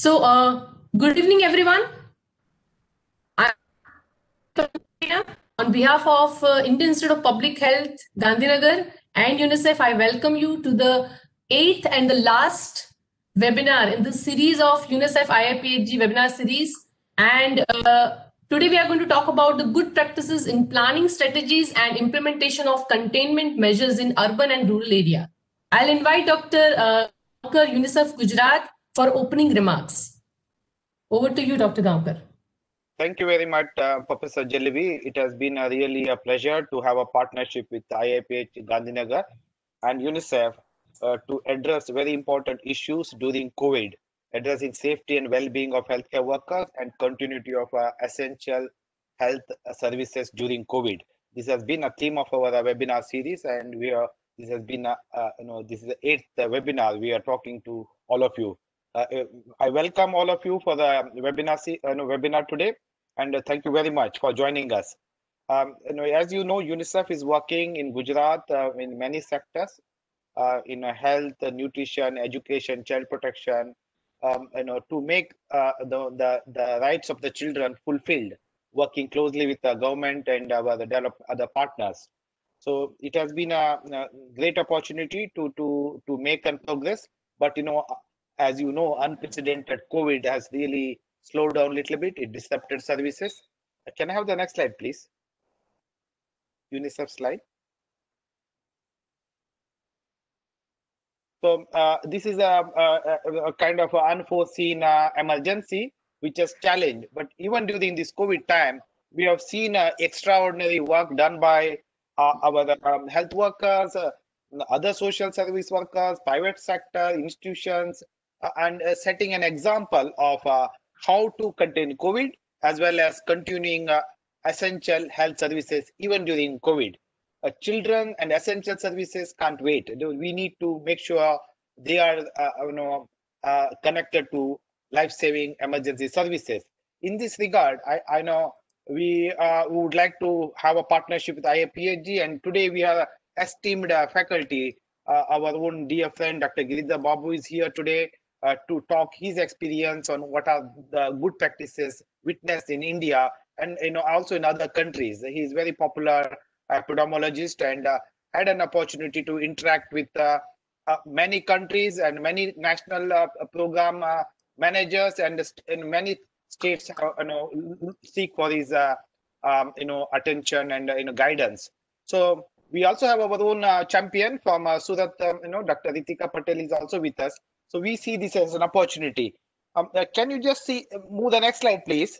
Good evening, everyone. On behalf of Indian Institute of Public Health, Gandhinagar, and UNICEF, I welcome you to the 8th and the last webinar in the series of UNICEF IIPHG webinar series. And today we are going to talk about the good practices in planning strategies and implementation of containment measures in urban and rural area. I'll invite Dr. UNICEF Gujarat for opening remarks. Over to you, Dr. Gaonkar. Thank you very much, Professor Jalebi. It has been really a pleasure to have a partnership with IIPH Gandhinagar and UNICEF to address very important issues during COVID, addressing safety and well-being of healthcare workers and continuity of essential health services during COVID. This has been a theme of our webinar series, and this has been this is the 8th webinar we are talking to all of you. I welcome all of you for the webinar today. And thank you very much for joining us. As you know, UNICEF is working in Gujarat in many sectors, in health, nutrition, education, child protection, to make the rights of the children fulfilled, working closely with the government and our other partners. So it has been a great opportunity to make progress. But as you know, unprecedented COVID has really slowed down a little bit. It disrupted services. Can I have the next slide, please? UNICEF slide. So this is a kind of unforeseen emergency which has challenged. But even during this COVID time, we have seen extraordinary work done by our health workers, other social service workers, private sector, institutions, and setting an example of how to contain COVID as well as continuing essential health services even during COVID. Children and essential services can't wait. We need to make sure they are connected to life-saving emergency services. In this regard, I know we would like to have a partnership with IIPHG, and today we have esteemed faculty. Our own dear friend Dr. Giridhar Babu is here today to talk his experience on what are the good practices witnessed in India and also in other countries. He is very popular epidemiologist and had an opportunity to interact with many countries and many national program managers, and in many states seek for his attention and guidance. So we also have our own champion from Surat, Dr. Ritika Patel is also with us. So we see this as an opportunity. Can you just move the next slide, please?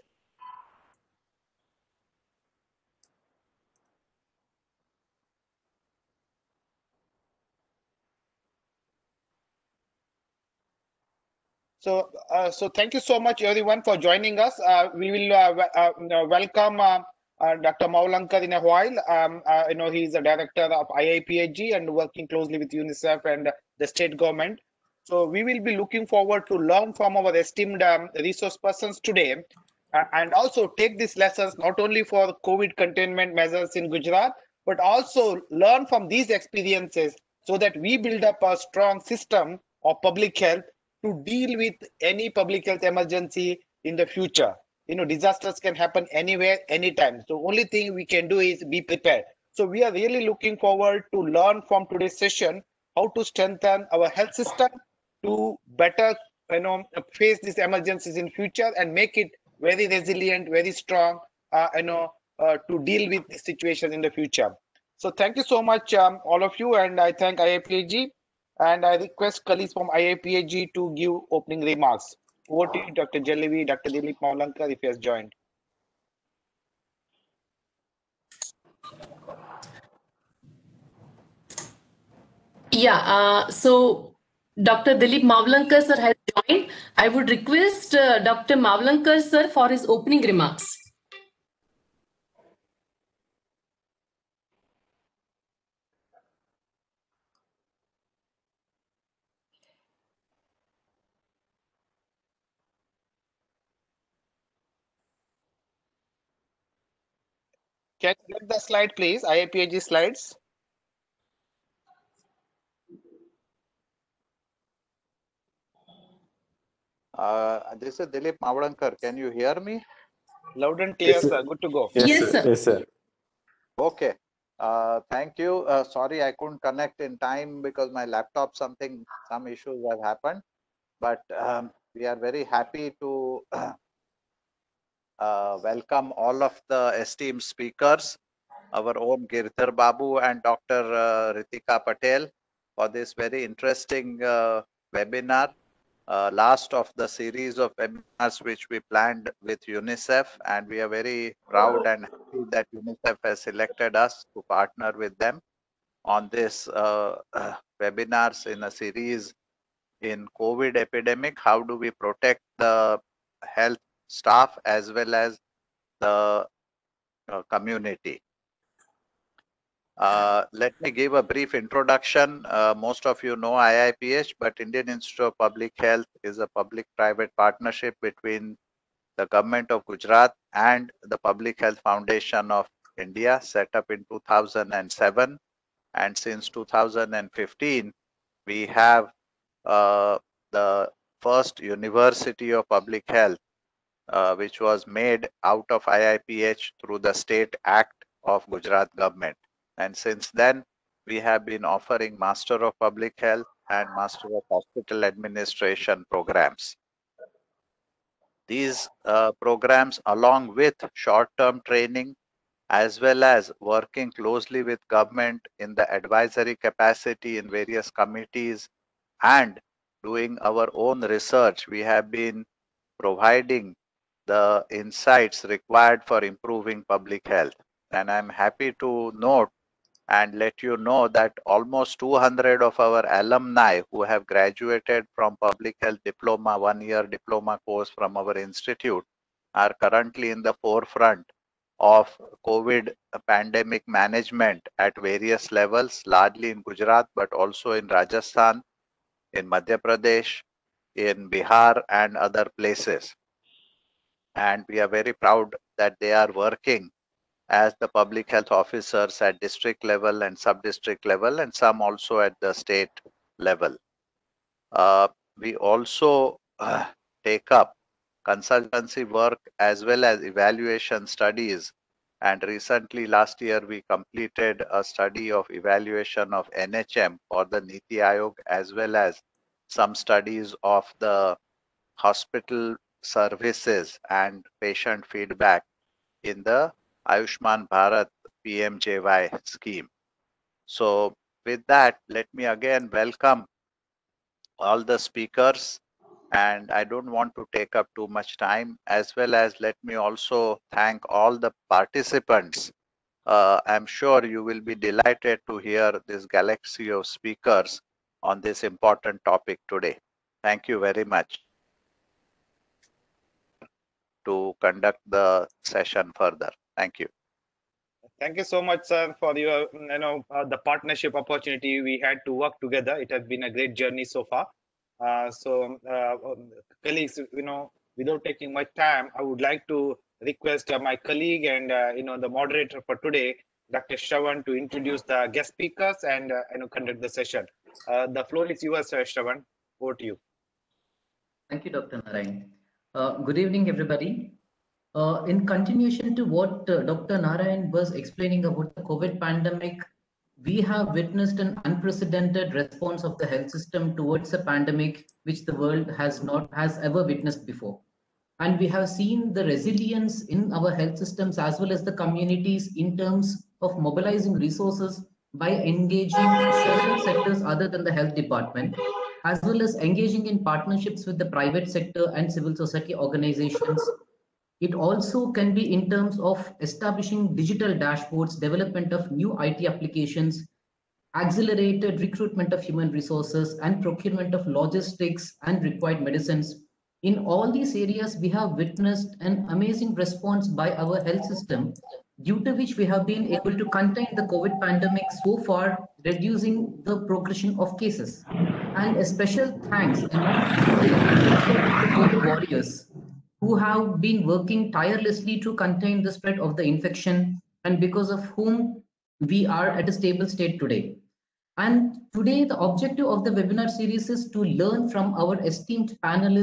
So thank you so much, everyone, for joining us. We will welcome Dr. Maulankar in a while. He is a director of IIPHG and working closely with UNICEF and the state government. So we will be looking forward to learn from our esteemed resource persons today, and also take these lessons not only for COVID containment measures in Gujarat, but also learn from these experiences so that we build up a strong system of public health to deal with any public health emergency in the future. Disasters can happen anywhere, anytime. So only thing we can do is be prepared. So we are really looking forward to learn from today's session how to strengthen our health system to better face these emergencies in future and make it very resilient, very strong, to deal with the situation in the future. So thank you so much, all of you, and I thank IIPHG. And I request colleagues from IIPHG to give opening remarks. Over to you, Dr. Jalebi, Dr. Dilip Maulankar, if he has joined. Yeah, so Dr. Dilip Maulankar sir has joined. I would request Dr. Maulankar sir for his opening remarks. Can you get the slide, please? IIPHG slides. This is Dilip Mavadankar. Can you hear me? Loud and clear, Yes, sir. Good to go. Yes, sir. Yes, sir. Okay. Thank you. Sorry, I couldn't connect in time because my laptop, some issues have happened. But we are very happy to welcome all of the esteemed speakers, our own Girdhar Babu and Dr. Ritika Patel, for this very interesting webinar. Last of the series of webinars which we planned with UNICEF, and we are very proud and happy that UNICEF has selected us to partner with them on this webinars in a series in COVID epidemic. How do we protect the health staff as well as the community? Let me give a brief introduction. Most of you know IIPH, but Indian Institute of Public Health is a public-private partnership between the government of Gujarat and the Public Health Foundation of India, set up in 2007. And since 2015, we have the first University of Public Health, which was made out of IIPH through the State Act of Gujarat government. And since then, we have been offering Master of Public Health and Master of Hospital Administration programs. These programs, along with short-term training, as well as working closely with government in the advisory capacity in various committees and doing our own research, we have been providing the insights required for improving public health. And I'm happy to note and let you know that almost 200 of our alumni who have graduated from public health diploma, 1-year diploma course from our institute, are currently in the forefront of COVID pandemic management at various levels, largely in Gujarat, but also in Rajasthan, in Madhya Pradesh, in Bihar, and other places. And we are very proud that they are working as the public health officers at district level and sub-district level, and some also at the state level. We also take up consultancy work as well as evaluation studies. And recently, last year, we completed a study of evaluation of NHM for the Niti Aayog, as well as some studies of the hospital services and patient feedback in the Ayushman Bharat PMJY scheme. So with that, let me again welcome all the speakers, and I don't want to take up too much time, as well as let me also thank all the participants. I'm sure you will be delighted to hear this galaxy of speakers on this important topic today. Thank you very much to conduct the session further. Thank you. Thank you so much, sir, for your the partnership opportunity we had to work together. It has been a great journey so far. Colleagues, without taking much time, I would like to request my colleague and the moderator for today, Dr. Shravan, to introduce the guest speakers and conduct the session. The floor is yours, Shravan. Over to you. Thank you, Dr. Narayan. Good evening, everybody. In continuation to what Dr. Narayan was explaining about the COVID pandemic, we have witnessed an unprecedented response of the health system towards a pandemic which the world has ever witnessed before. And we have seen the resilience in our health systems as well as the communities in terms of mobilizing resources by engaging several sectors other than the health department, as well as engaging in partnerships with the private sector and civil society organizations. It also can be in terms of establishing digital dashboards, development of new IT applications, accelerated recruitment of human resources, and procurement of logistics and required medicines. In all these areas, we have witnessed an amazing response by our health system, due to which we have been able to contain the COVID pandemic so far, reducing the progression of cases. And a special thanks to the COVID warriors who have been working tirelessly to contain the spread of the infection, and because of whom we are at a stable state today. And today, the objective of the webinar series is to learn from our esteemed panelists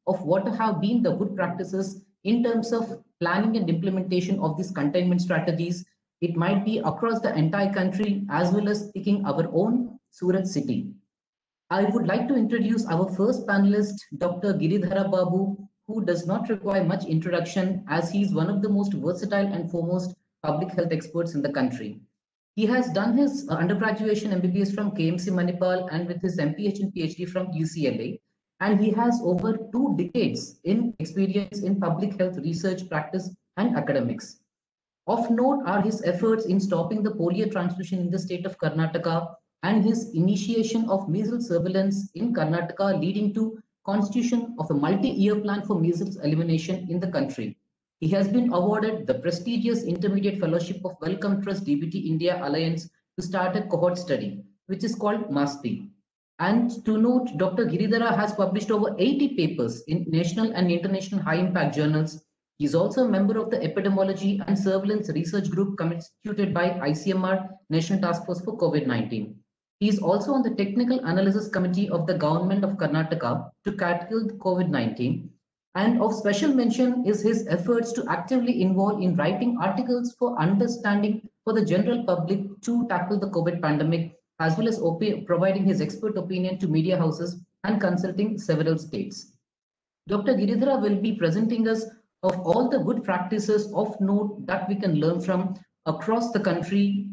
of what have been the good practices in terms of planning and implementation of these containment strategies. It might be across the entire country as well as picking our own Surat city. I would like to introduce our first panelist, Dr. Giridhara Babu, who does not require much introduction as he is one of the most versatile and foremost public health experts in the country. He has done his undergraduation MBBS from KMC Manipal and with his MPH and PhD from UCLA. And he has over 2 decades in experience in public health research, practice, and academics. Of note are his efforts in stopping the polio transmission in the state of Karnataka and his initiation of measles surveillance in Karnataka, leading to constitution of a multi-year plan for measles elimination in the country. He has been awarded the prestigious Intermediate Fellowship of Wellcome Trust DBT India Alliance to start a cohort study, which is called MASTI. And to note, Dr. Giridhara has published over 80 papers in national and international high-impact journals. He is also a member of the Epidemiology and Surveillance Research Group constituted by ICMR National Task Force for COVID-19. He is also on the Technical Analysis Committee of the Government of Karnataka to tackle COVID-19. And of special mention is his efforts to actively involve in writing articles for understanding for the general public to tackle the COVID pandemic, as well as providing his expert opinion to media houses and consulting several states. Dr. Giridhara will be presenting us of all the good practices of note that we can learn from across the country.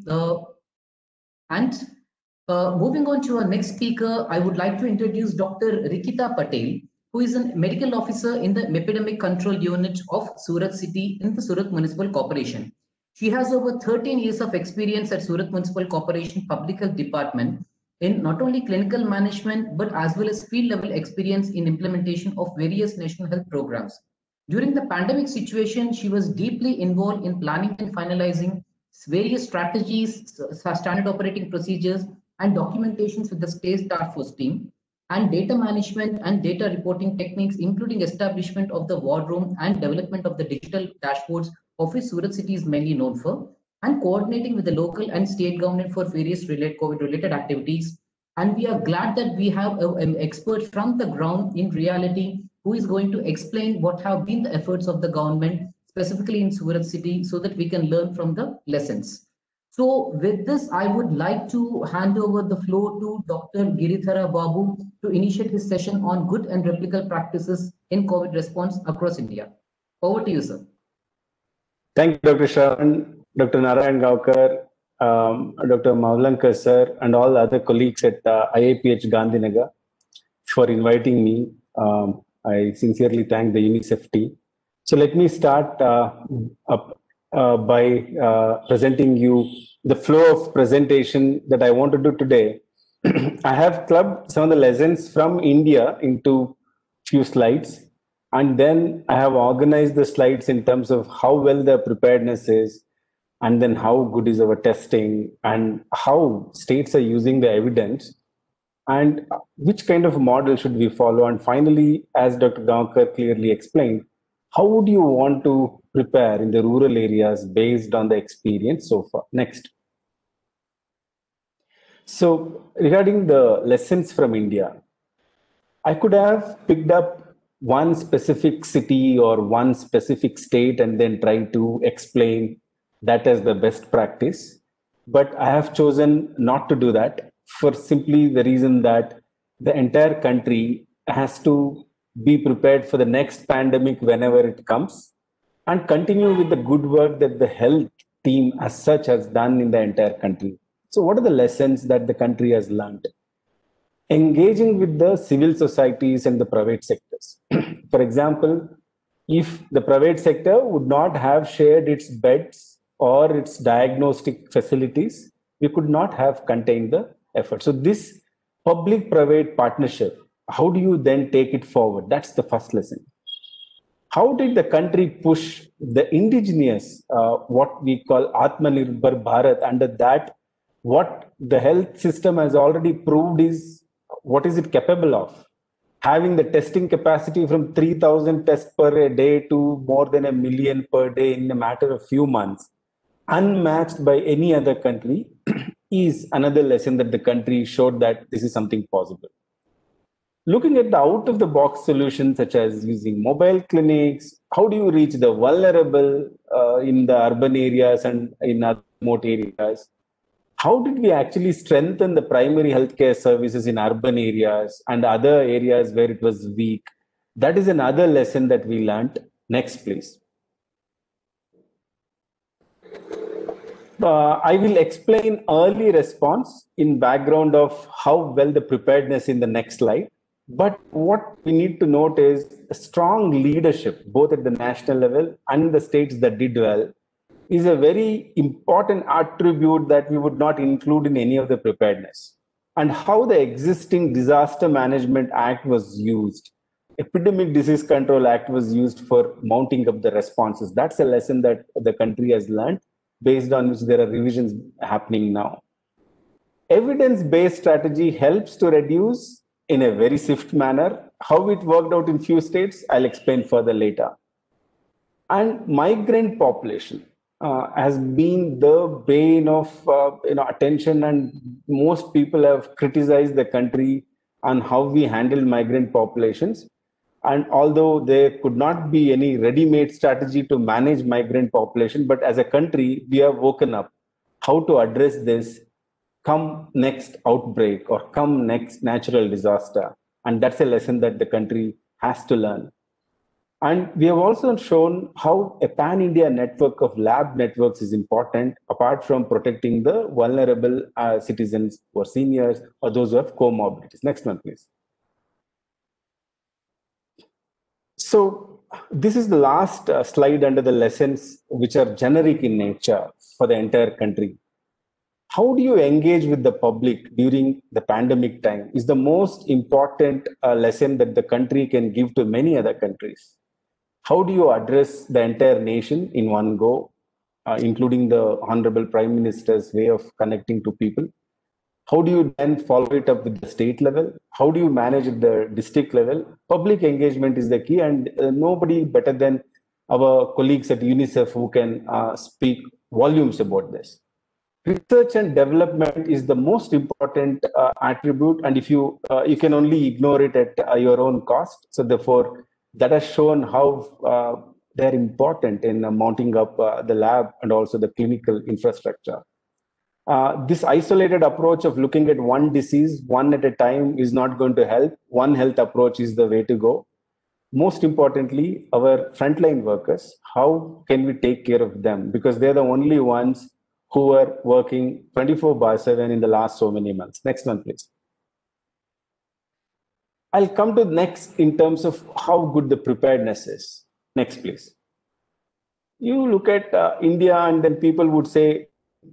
Moving on to our next speaker, I would like to introduce Dr. Rikita Patel, who is a medical officer in the Epidemic Control Unit of Surat City in the Surat Municipal Corporation. She has over 13 years of experience at Surat Municipal Corporation Public Health Department in not only clinical management, but as well as field level experience in implementation of various national health programs. During the pandemic situation, she was deeply involved in planning and finalizing various strategies, standard operating procedures, and documentations with the state task force team, and data management and data reporting techniques, including establishment of the war room and development of the digital dashboards of which Surat City is mainly known for, and coordinating with the local and state government for various COVID-related activities. And we are glad that we have an expert from the ground in reality who is going to explain what have been the efforts of the government, specifically in Surat City, so that we can learn from the lessons. So with this, I would like to hand over the floor to Dr. Giridhara Babu to initiate his session on good and replicable practices in COVID response across India. Over to you, sir. Thank you, Dr. Shravan, Dr. Narayan Gaonkar, Dr. Mavlankar sir, and all other colleagues at IAPH Gandhinagar for inviting me. I sincerely thank the UNICEF team. So let me start by presenting you the flow of presentation that I want to do today. I have clubbed some of the lessons from India into few slides, and then I have organized the slides in terms of how well the preparedness is, and then how good is our testing, and how states are using the evidence, and which kind of model should we follow. And finally, as Dr. Gaonkar clearly explained, how would you want to prepare in the rural areas based on the experience so far? Next. So regarding the lessons from India, I could have picked up one specific city or one specific state and then try to explain that as the best practice. But I have chosen not to do that for simply the reason that the entire country has to be prepared for the next pandemic whenever it comes, and continue with the good work that the health team as such has done in the entire country. So what are the lessons that the country has learned? Engaging with the civil societies and the private sectors. For example, if the private sector would not have shared its beds or its diagnostic facilities, we could not have contained the effort. So this public-private partnership, how do you then take it forward? That's the first lesson. How did the country push the indigenous, what we call Atmanirbhar Bharat? Under that, what the health system has already proved is what is it capable of? Having the testing capacity from 3,000 tests per day to more than 1 million per day in a matter of few months, unmatched by any other country, is another lesson that the country showed that this is something possible. Looking at the out of the box solutions such as using mobile clinics, how do you reach the vulnerable in the urban areas and in other remote areas? How did we actually strengthen the primary healthcare services in urban areas and other areas where it was weak? That is another lesson that we learned. Next, please. I will explain early response in background of how well the preparedness in the next slide. But what we need to note is a strong leadership, both at the national level and the states that did well, is a very important attribute that we would not include in any of the preparedness. And how the existing Disaster Management Act was used, Epidemic Disease Control Act was used for mounting up the responses. That's a lesson that the country has learned, based on which there are revisions happening now. Evidence-based strategy helps to reduce in a very swift manner. How it worked out in few states, I'll explain further later. And migrant population has been the bane of attention, and most people have criticized the country on how we handle migrant populations. And although there could not be any ready-made strategy to manage migrant population, but as a country, we have woken up how to address this come next outbreak or come next natural disaster. And that's a lesson that the country has to learn. And we have also shown how a pan-India network of lab networks is important, apart from protecting the vulnerable citizens or seniors or those who have comorbidities. Next one, please. So this is the last slide under the lessons which are generic in nature for the entire country. How do you engage with the public during the pandemic time is the most important lesson that the country can give to many other countries. How do you address the entire nation in one go, including the Honorable Prime Minister's way of connecting to people? How do you then follow it up with the state level? How do you manage at the district level? Public engagement is the key, and nobody better than our colleagues at UNICEF who can speak volumes about this. Research and development is the most important attribute, and if you can only ignore it at your own cost. So therefore, that has shown how they're important in mounting up the lab and also the clinical infrastructure. This isolated approach of looking at one disease, one at a time, is not going to help. One health approach is the way to go. Most importantly, our frontline workers, how can we take care of them? Because they're the only ones who are working 24/7 in the last so many months. Next one, please. I'll come to next in terms of how good the preparedness is. Next, please. You look at India, and then people would say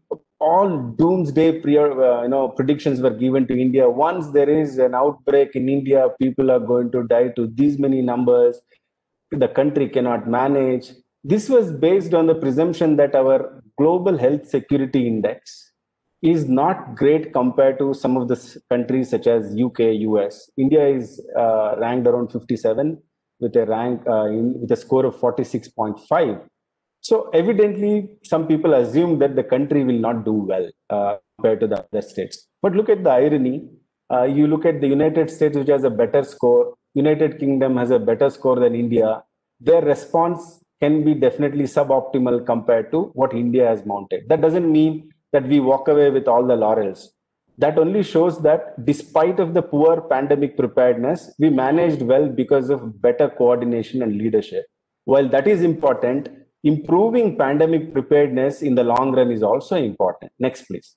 all doomsday predictions were given to India. Once there is an outbreak in India, people are going to die to these many numbers. The country cannot manage. This was based on the presumption that our global health security index is not great compared to some of the countries such as UK, US. India is ranked around 57 with a rank with a score of 46.5. So evidently, some people assume that the country will not do well compared to the other states. But look at the irony. You look at the United States, which has a better score. United Kingdom has a better score than India. Their response can be definitely suboptimal compared to what India has mounted. That doesn't mean that we walk away with all the laurels. That only shows that despite of the poor pandemic preparedness, we managed well because of better coordination and leadership. While that is important, improving pandemic preparedness in the long run is also important. Next, please.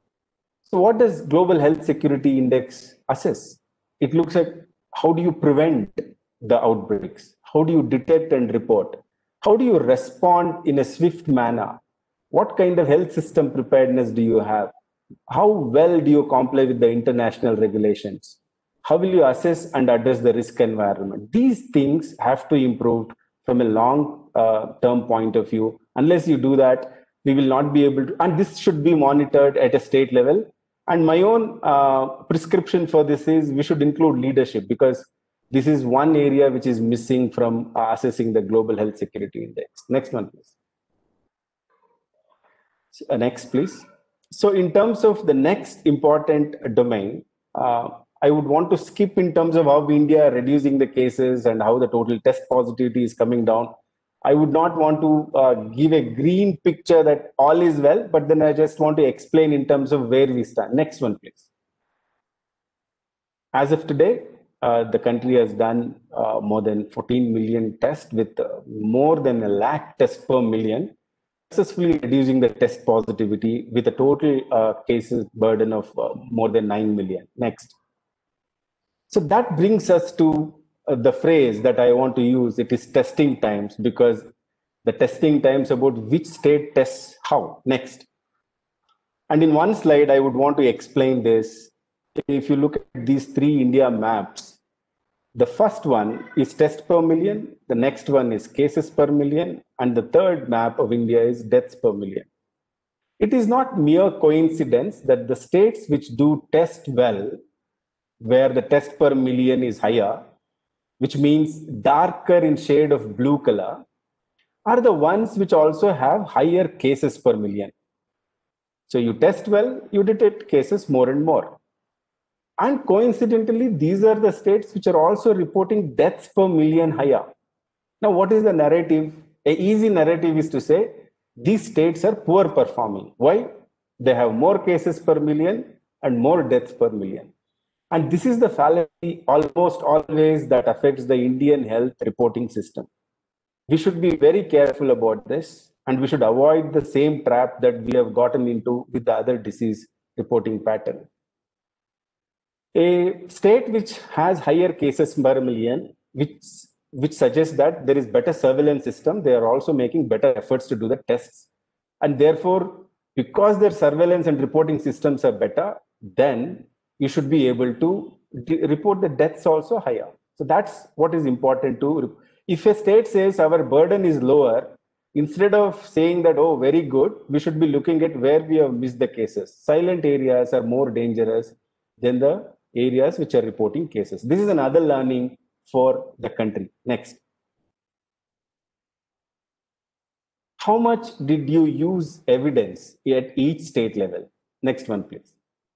So what does Global Health Security Index assess? It looks at how do you prevent the outbreaks? How do you detect and report? How do you respond in a swift manner? What kind of health system preparedness do you have? How well do you comply with the international regulations? How will you assess and address the risk environment? These things have to improve from a long term point of view. Unless you do that, we will not be able to, and this should be monitored at a state level. And my own prescription for this is we should include leadership, because this is one area which is missing from assessing the Global Health Security Index. Next one, please. Next, please. So in terms of the next important domain, I would want to skip in terms of how India are reducing the cases and how the total test positivity is coming down. I would not want to give a green picture that all is well, but then I just want to explain in terms of where we stand. Next one, please. As of today, the country has done more than 14 million tests with more than 1 lakh tests per million, successfully reducing the test positivity with a total cases burden of more than 9 million. Next. So that brings us to the phrase that I want to use. It is testing times, because the testing times about which state tests how. Next. And in one slide, I would want to explain this. If you look at these 3 India maps, the first one is test per million, the next one is cases per million, and the third map of India is deaths per million. It is not mere coincidence that the states which do test well, where the test per million is higher, which means darker in shade of blue color, are the ones which also have higher cases per million. So you test well, you detect cases more and more. And coincidentally, these are the states which are also reporting deaths per million higher. Now, what is the narrative? An easy narrative is to say these states are poor performing. Why? They have more cases per million and more deaths per million. And this is the fallacy almost always that affects the Indian health reporting system. We should be very careful about this, and we should avoid the same trap that we have gotten into with the other disease reporting pattern. A state which has higher cases per million, which suggests that there is better surveillance system, they are also making better efforts to do the tests. And therefore, because their surveillance and reporting systems are better, then you should be able to report the deaths also higher. So that's what is important to. If a state says our burden is lower, instead of saying that, oh, very good, we should be looking at where we have missed the cases. Silent areas are more dangerous than the areas which are reporting cases. This is another learning for the country. Next. How much did you use evidence at each state level? Next one, please.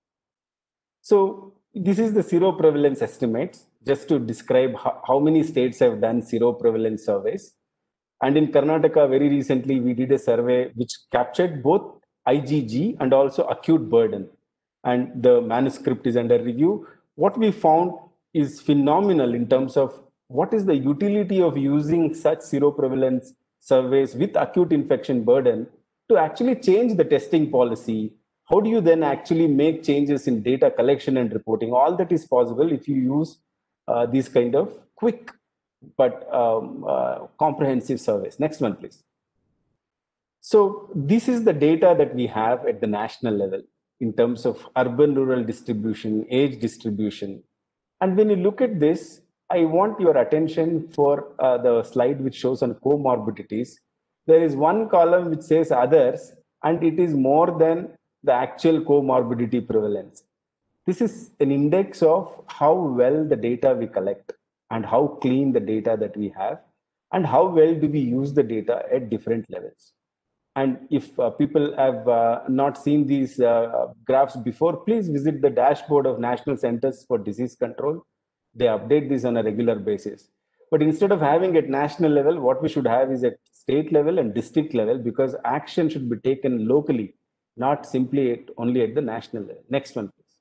So this is the seroprevalence estimates, just to describe how many states have done seroprevalence surveys. And in Karnataka, very recently, we did a survey which captured both IgG and also acute burden. And the manuscript is under review. What we found is phenomenal in terms of what is the utility of using such seroprevalence surveys with acute infection burden to actually change the testing policy. How do you then actually make changes in data collection and reporting? All that is possible if you use these kind of quick but comprehensive surveys. Next one, please. So this is the data that we have at the national level in terms of urban-rural distribution, age distribution. And when you look at this, I want your attention for the slide which shows on comorbidities. There is one column which says others, and it is more than the actual comorbidity prevalence. This is an index of how well the data we collect and how clean the data that we have and how well do we use the data at different levels. And if people have not seen these graphs before, please visit the dashboard of National Centers for Disease Control. They update this on a regular basis. But instead of having at national level, what we should have is at state level and district level, because action should be taken locally, not simply only at the national level. Next one, please.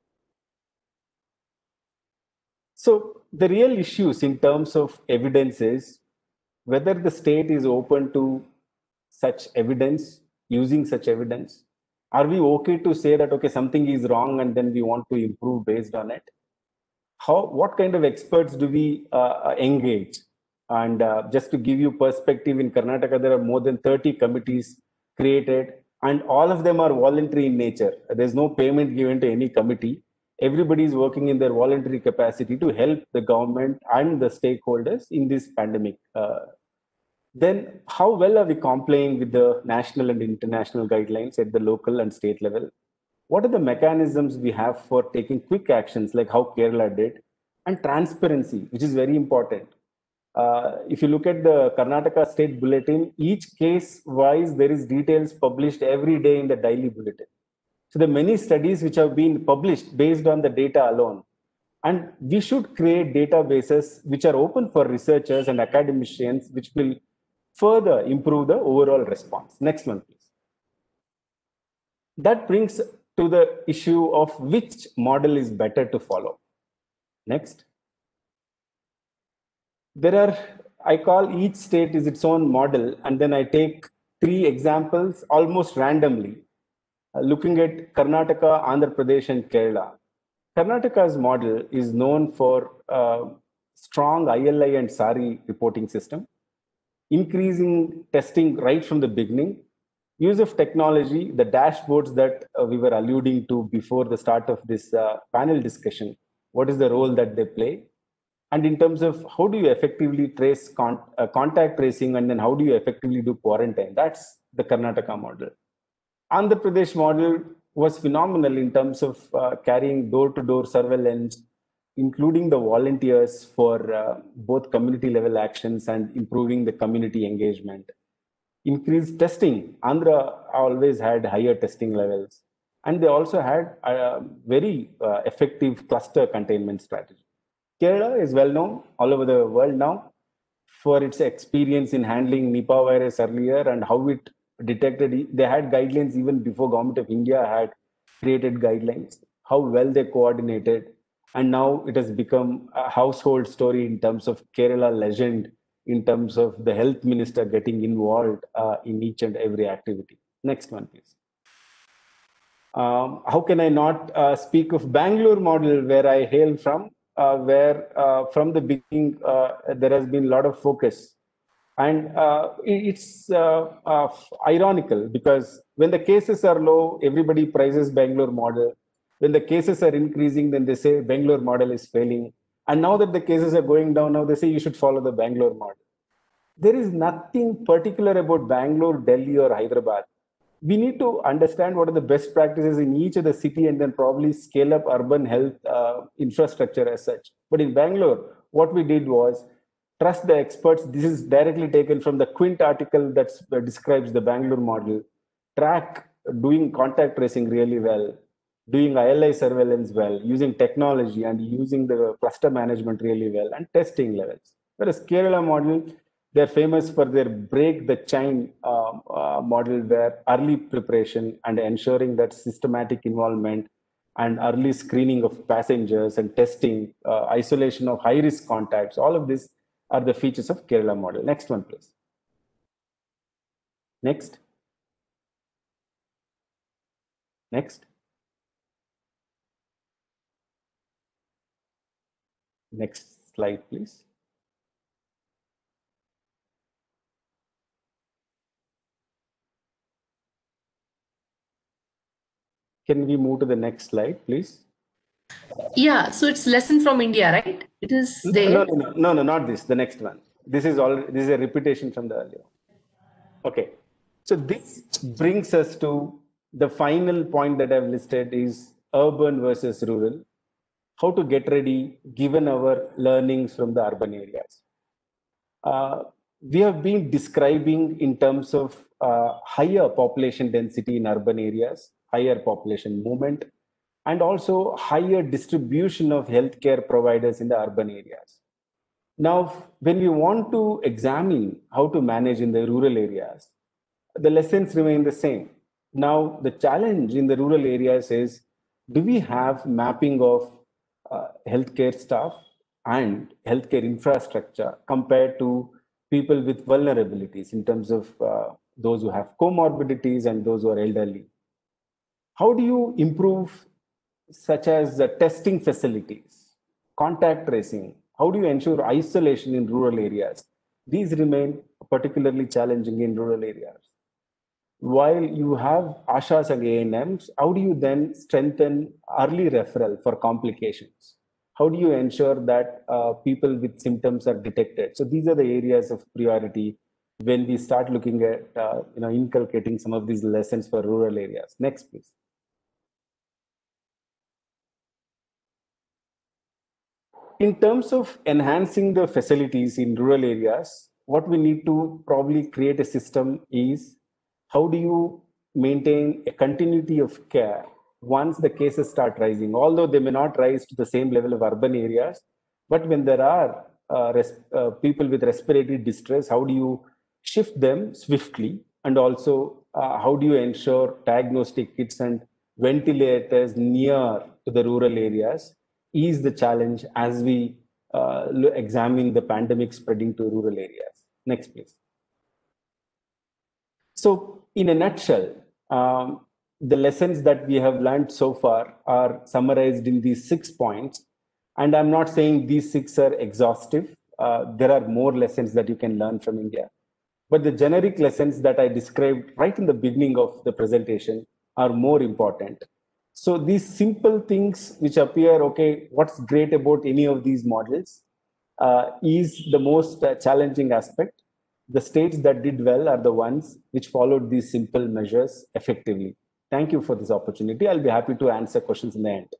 So the real issues in terms of evidence is whether the state is open to such evidence, using such evidence. Are we okay to say that, okay, something is wrong and then we want to improve based on it? What kind of experts do we engage? And just to give you perspective, in Karnataka, there are more than 30 committees created, and all of them are voluntary in nature. There's no payment given to any committee. Everybody is working in their voluntary capacity to help the government and the stakeholders in this pandemic. Then how well are we complying with the national and international guidelines at the local and state level? What are the mechanisms we have for taking quick actions like how Kerala did? And transparency, which is very important. If you look at the Karnataka State Bulletin, each case wise, there is details published every day in the daily bulletin. So the many studies which have been published based on the data alone, And we should create databases which are open for researchers and academicians, which will further improve the overall response. Next one, please. That brings to the issue of which model is better to follow. Next. There are, I call each state is its own model, and then I take 3 examples almost randomly, looking at Karnataka, Andhra Pradesh, and Kerala. Karnataka's model is known for strong ILI and SARI reporting system, increasing testing right from the beginning, use of technology, the dashboards that we were alluding to before the start of this panel discussion. What is the role that they play? And in terms of how do you effectively trace contact tracing, and then how do you effectively do quarantine? That's the Karnataka model. Andhra Pradesh model was phenomenal in terms of carrying door-to-door surveillance, including the volunteers for both community level actions and improving the community engagement. Increased testing. Andhra always had higher testing levels. And they also had a very effective cluster containment strategy. Kerala is well known all over the world now for its experience in handling Nipah virus earlier and how it detected. They had guidelines even before Government of India had created guidelines, how well they coordinated. And now it has become a household story in terms of Kerala legend, in terms of the health minister getting involved in each and every activity. Next one, please. How can I not speak of Bangalore model, where I hail from, where from the beginning there has been a lot of focus. And it's ironical because when the cases are low, everybody praises Bangalore model. When the cases are increasing, then they say Bangalore model is failing. And now that the cases are going down, now they say you should follow the Bangalore model. There is nothing particular about Bangalore, Delhi, or Hyderabad. We need to understand what are the best practices in each of the city and then probably scale up urban health infrastructure as such. But in Bangalore, what we did was trust the experts. This is directly taken from the Quint article that describes the Bangalore model. Track doing contact tracing really well, doing ILI surveillance well, using technology and using the cluster management really well, and testing levels. Whereas Kerala model, they're famous for their break the chain model, where early preparation and ensuring that systematic involvement and early screening of passengers and testing, isolation of high risk contacts, all of this are the features of Kerala model. Next one, please. Next. Next. Next slide, please. Can we move to the next slide, please? Yeah, so it's lesson from India, right? It is there. No, not this. The next one. This is a repetition from the earlier. Okay. So this brings us to the final point that I've listed is urban versus rural. How to get ready given our learnings from the urban areas. We have been describing in terms of higher population density in urban areas, higher population movement, and also higher distribution of healthcare providers in the urban areas. Now, when we want to examine how to manage in the rural areas, the lessons remain the same. Now, the challenge in the rural areas is, do we have mapping of healthcare staff and healthcare infrastructure compared to people with vulnerabilities in terms of those who have comorbidities and those who are elderly? How do you improve such as testing facilities, contact tracing? How do you ensure isolation in rural areas? These remain particularly challenging in rural areas. While you have ASHAs and ANMs, how do you then strengthen early referral for complications? How do you ensure that people with symptoms are detected? So these are the areas of priority when we start looking at inculcating some of these lessons for rural areas. Next, please. In terms of enhancing the facilities in rural areas, what we need to probably create a system is, how do you maintain a continuity of care once the cases start rising, although they may not rise to the same level of urban areas, but when there are people with respiratory distress, how do you shift them swiftly? And also, how do you ensure diagnostic kits and ventilators near to the rural areas is the challenge as we examine the pandemic spreading to rural areas. Next, please. So, in a nutshell, the lessons that we have learned so far are summarized in these 6 points. And I'm not saying these 6 are exhaustive. There are more lessons that you can learn from India. But the generic lessons that I described right in the beginning of the presentation are more important. So these simple things which appear, okay, what's great about any of these models is the most challenging aspect. The states that did well are the ones which followed these simple measures effectively. Thank you for this opportunity. I'll be happy to answer questions in the end.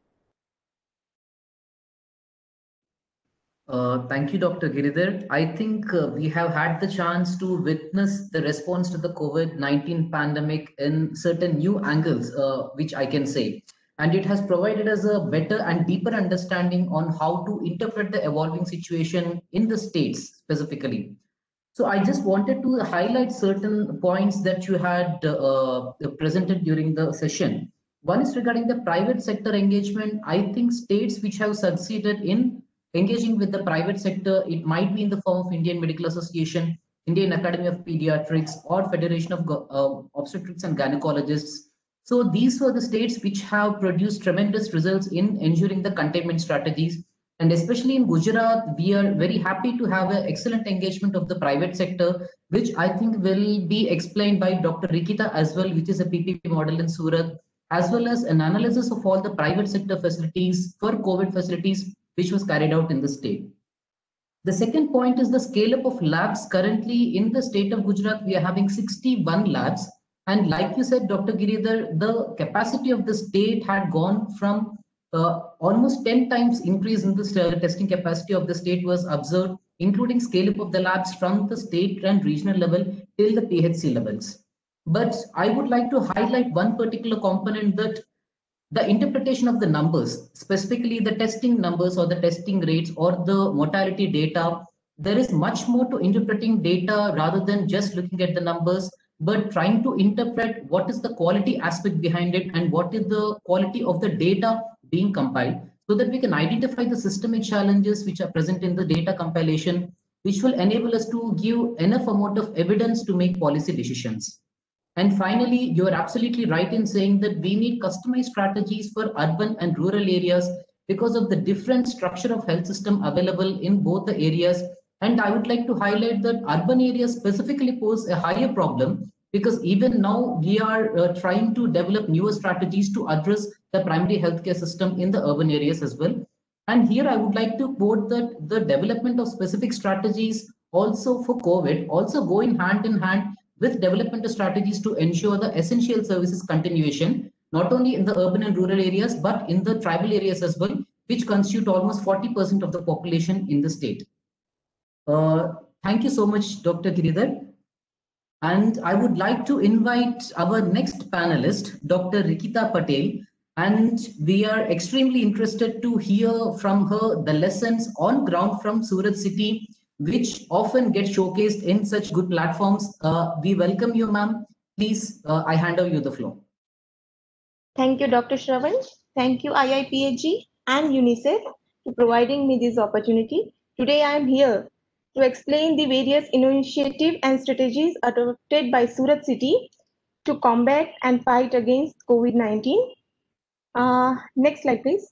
Thank you, Dr. Giridhar. I think we have had the chance to witness the response to the COVID-19 pandemic in certain new angles, which I can say. And it has provided us a better and deeper understanding on how to interpret the evolving situation in the states specifically. So I just wanted to highlight certain points that you had presented during the session. One is regarding the private sector engagement. I think states which have succeeded in engaging with the private sector, it might be in the form of Indian Medical Association, Indian Academy of Pediatrics, or Federation of Obstetrics and Gynecologists. So these were the states which have produced tremendous results in ensuring the containment strategies. And especially in Gujarat, we are very happy to have an excellent engagement of the private sector, which I think will be explained by Dr. Rikita as well, which is a PPP model in Surat, as well as an analysis of all the private sector facilities for COVID facilities, which was carried out in the state. The second point is the scale up of labs. Currently in the state of Gujarat, we are having 61 labs. And like you said, Dr. Giridhar, the capacity of the state had gone from almost 10 times increase in the testing capacity of the state was observed, including scale up of the labs from the state and regional level till the PHC levels. But I would like to highlight one particular component, that the interpretation of the numbers, specifically the testing numbers or the testing rates or the mortality data, there is much more to interpreting data rather than just looking at the numbers, but trying to interpret what is the quality aspect behind it and what is the quality of the data being compiled, so that we can identify the systemic challenges which are present in the data compilation, which will enable us to give enough amount of evidence to make policy decisions. And finally, you are absolutely right in saying that we need customized strategies for urban and rural areas because of the different structure of health system available in both the areas. And I would like to highlight that urban areas specifically pose a higher problem, because even now we are trying to develop newer strategies to address the primary healthcare system in the urban areas as well. And here I would like to quote that the development of specific strategies also for COVID also go in hand with development strategies to ensure the essential services continuation, not only in the urban and rural areas, but in the tribal areas as well, which constitute almost 40% of the population in the state. Thank you so much, Dr. Giridhar. And I would like to invite our next panelist, Dr. Rikita Patel. And we are extremely interested to hear from her the lessons on ground from Surat city, which often get showcased in such good platforms. We welcome you, ma'am. Please, I hand over you the floor. Thank you, Dr. Shravan. Thank you, IIPAG and UNICEF for providing me this opportunity. Today, I am here to explain the various initiatives and strategies adopted by Surat city to combat and fight against COVID-19. Next slide, please.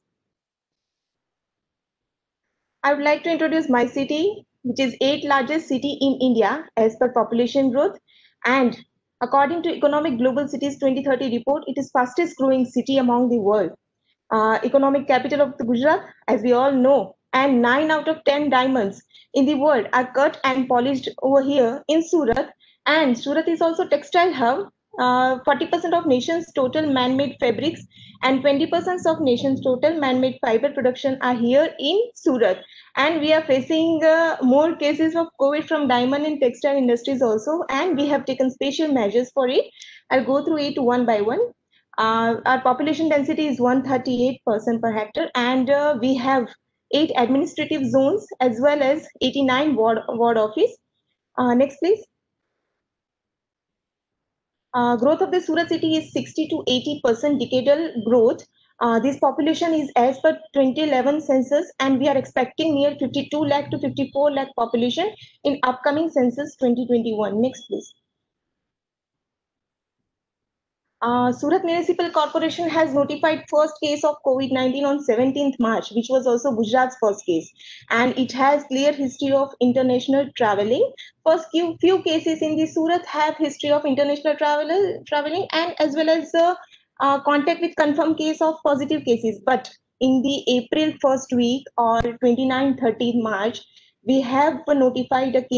I would like to introduce my city, which is 8th largest city in India as per population growth. And according to Economic Global Cities 2030 report, it is fastest growing city among the world. Economic capital of the Gujarat, as we all know, and 9 out of 10 diamonds in the world are cut and polished over here in Surat. And Surat is also textile hub. 40% of nation's total man-made fabrics and 20% of nation's total man-made fiber production are here in Surat. And we are facing more cases of COVID from diamond and textile industries also, and we have taken special measures for it. I'll go through it one by one. Our population density is 138 person per hectare, and we have 8 administrative zones as well as 89 ward office. Next, please. Growth of the Surat city is 60 to 80% decadal growth. This population is as per 2011 census, and we are expecting near 52 lakh to 54 lakh population in upcoming census 2021. Next, please. Surat Municipal Corporation has notified first case of COVID-19 on 17th March, which was also Gujarat's first case, and it has clear history of international traveling. First few cases in the Surat have history of international traveling and as well as contact with confirmed case of positive cases. But in the April first week or 29-30 March, we have notified a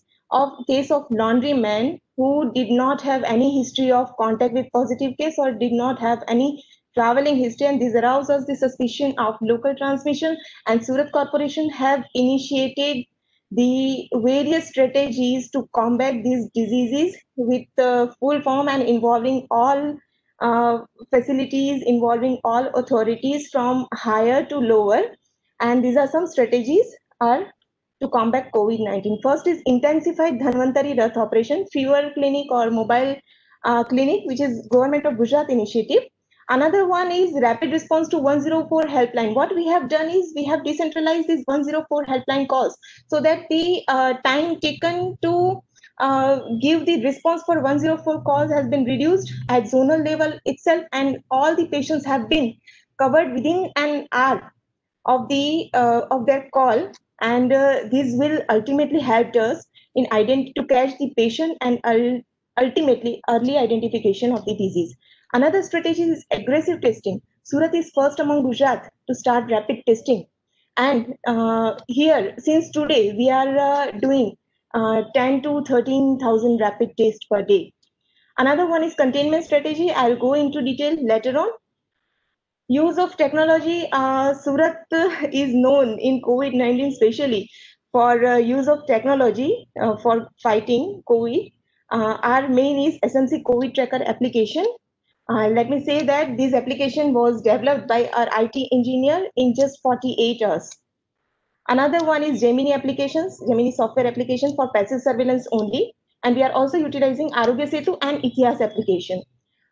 case of laundrymen who did not have any history of contact with positive case or did not have any traveling history, and this arouses the suspicion of local transmission, and Surat Corporation have initiated the various strategies to combat these diseases with full form and involving all facilities, involving all authorities from higher to lower, and these are some strategies are to combat COVID-19. First is intensified Dhanvantari Rath operation, fever clinic or mobile clinic, which is Government of Gujarat initiative. Another one is rapid response to 104 helpline. What we have done is we have decentralized these 104 helpline calls so that the time taken to give the response for 104 calls has been reduced at zonal level itself, and all the patients have been covered within an hour of their call, and this will ultimately help us in to catch the patient and ultimately early identification of the disease. Another strategy is aggressive testing. Surat is first among Gujarat to start rapid testing, and here since today we are doing 10 to 13,000 rapid tests per day. Another one is containment strategy. I'll go into detail later on. Use of technology. Surat is known in COVID-19 especially for use of technology for fighting COVID. Our main is SMC COVID Tracker application. Let me say that this application was developed by our IT engineer in just 48 hours. Another one is Gemini applications, Gemini software application for passive surveillance only. And we are also utilizing Arogya Setu and Itihas application.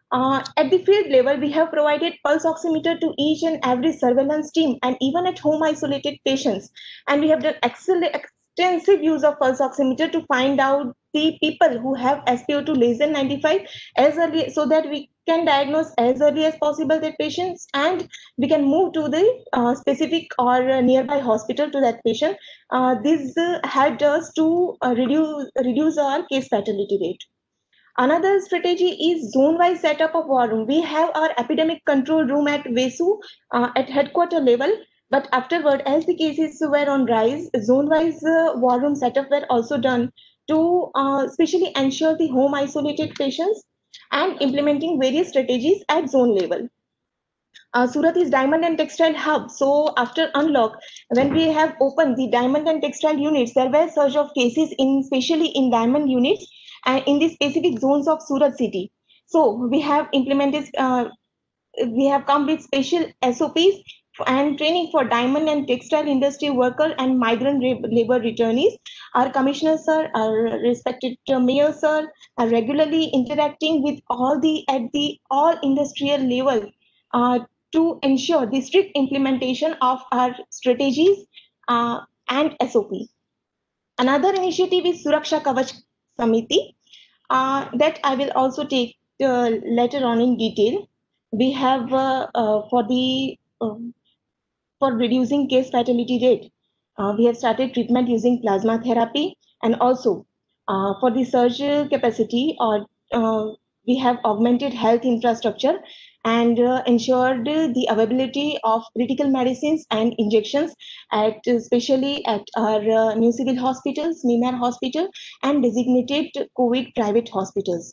At the field level, we have provided pulse oximeter to each and every surveillance team and even at home isolated patients. And we have done extensive use of pulse oximeter to find out the people who have SpO2 less than 95 as early, so that we can diagnose as early as possible their patients and we can move to the specific or nearby hospital to that patient. This helped us to reduce our case fatality rate. Another strategy is zone-wise setup of war room. We have our epidemic control room at Vesu at headquarter level, but afterward, as the cases were on rise, zone-wise war room setup were also done to especially ensure the home isolated patients and implementing various strategies at zone level. Surat is diamond and textile hub. So after unlock, when we have opened the diamond and textile units, there were surge of cases especially in diamond units and in the specific zones of Surat city. So we have implemented, we have come with special SOPs and training for diamond and textile industry worker and migrant labor returnees. Our commissioner sir, our respected mayor sir, are regularly interacting with all industrial level to ensure the strict implementation of our strategies and SOP. Another initiative is Suraksha Kavach Samiti that I will also take later on in detail. We have for reducing case fatality rate, we have started treatment using plasma therapy, and also for the surge capacity we have augmented health infrastructure and ensured the availability of critical medicines and injections especially at our new civil hospitals, Mimar Hospital, and designated COVID private hospitals.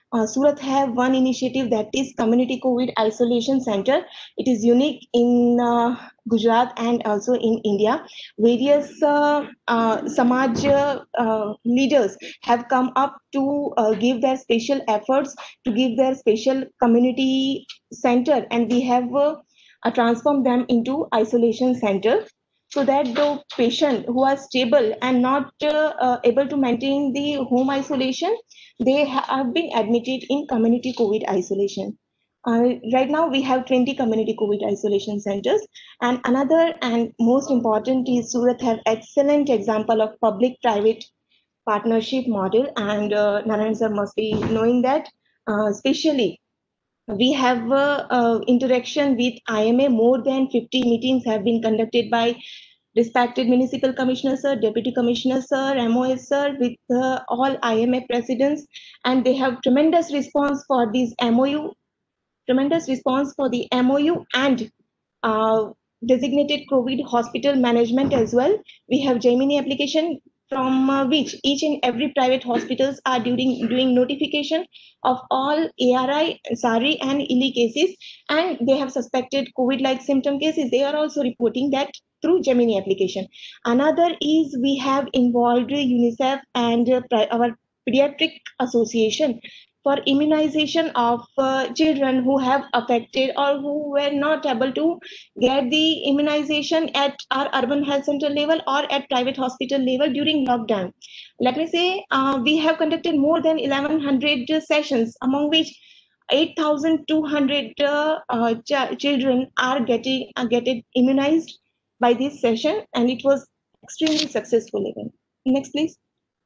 Surat have one initiative, that is Community COVID Isolation Center. It is unique in Gujarat and also in India. Various Samaj leaders have come up to give their special efforts, to give their special community center, and we have transformed them into isolation center, so that the patient who are stable and not able to maintain the home isolation, they have been admitted in community COVID isolation. Right now, we have 20 community COVID isolation centers. And another and most important is Surat have excellent example of public-private partnership model. And Narayan sir must be knowing that, especially we have interaction with IMA. More than 50 meetings have been conducted by respected municipal commissioner sir, deputy commissioner sir, MOS sir, with all IMA presidents, and they have tremendous response for these MOU, tremendous response for the MOU and designated COVID hospital management as well. We have Gemini application from which each and every private hospitals are doing notification of all ARI, SARI and ILI cases, and they have suspected COVID-like symptom cases. They are also reporting that through Gemini application. Another is we have involved UNICEF and our pediatric association for immunization of children who have affected or who were not able to get the immunization at our urban health center level or at private hospital level during lockdown. Let me say, we have conducted more than 1100 sessions, among which 8,200 children are getting immunized by this session, and it was extremely successful event. Next, please.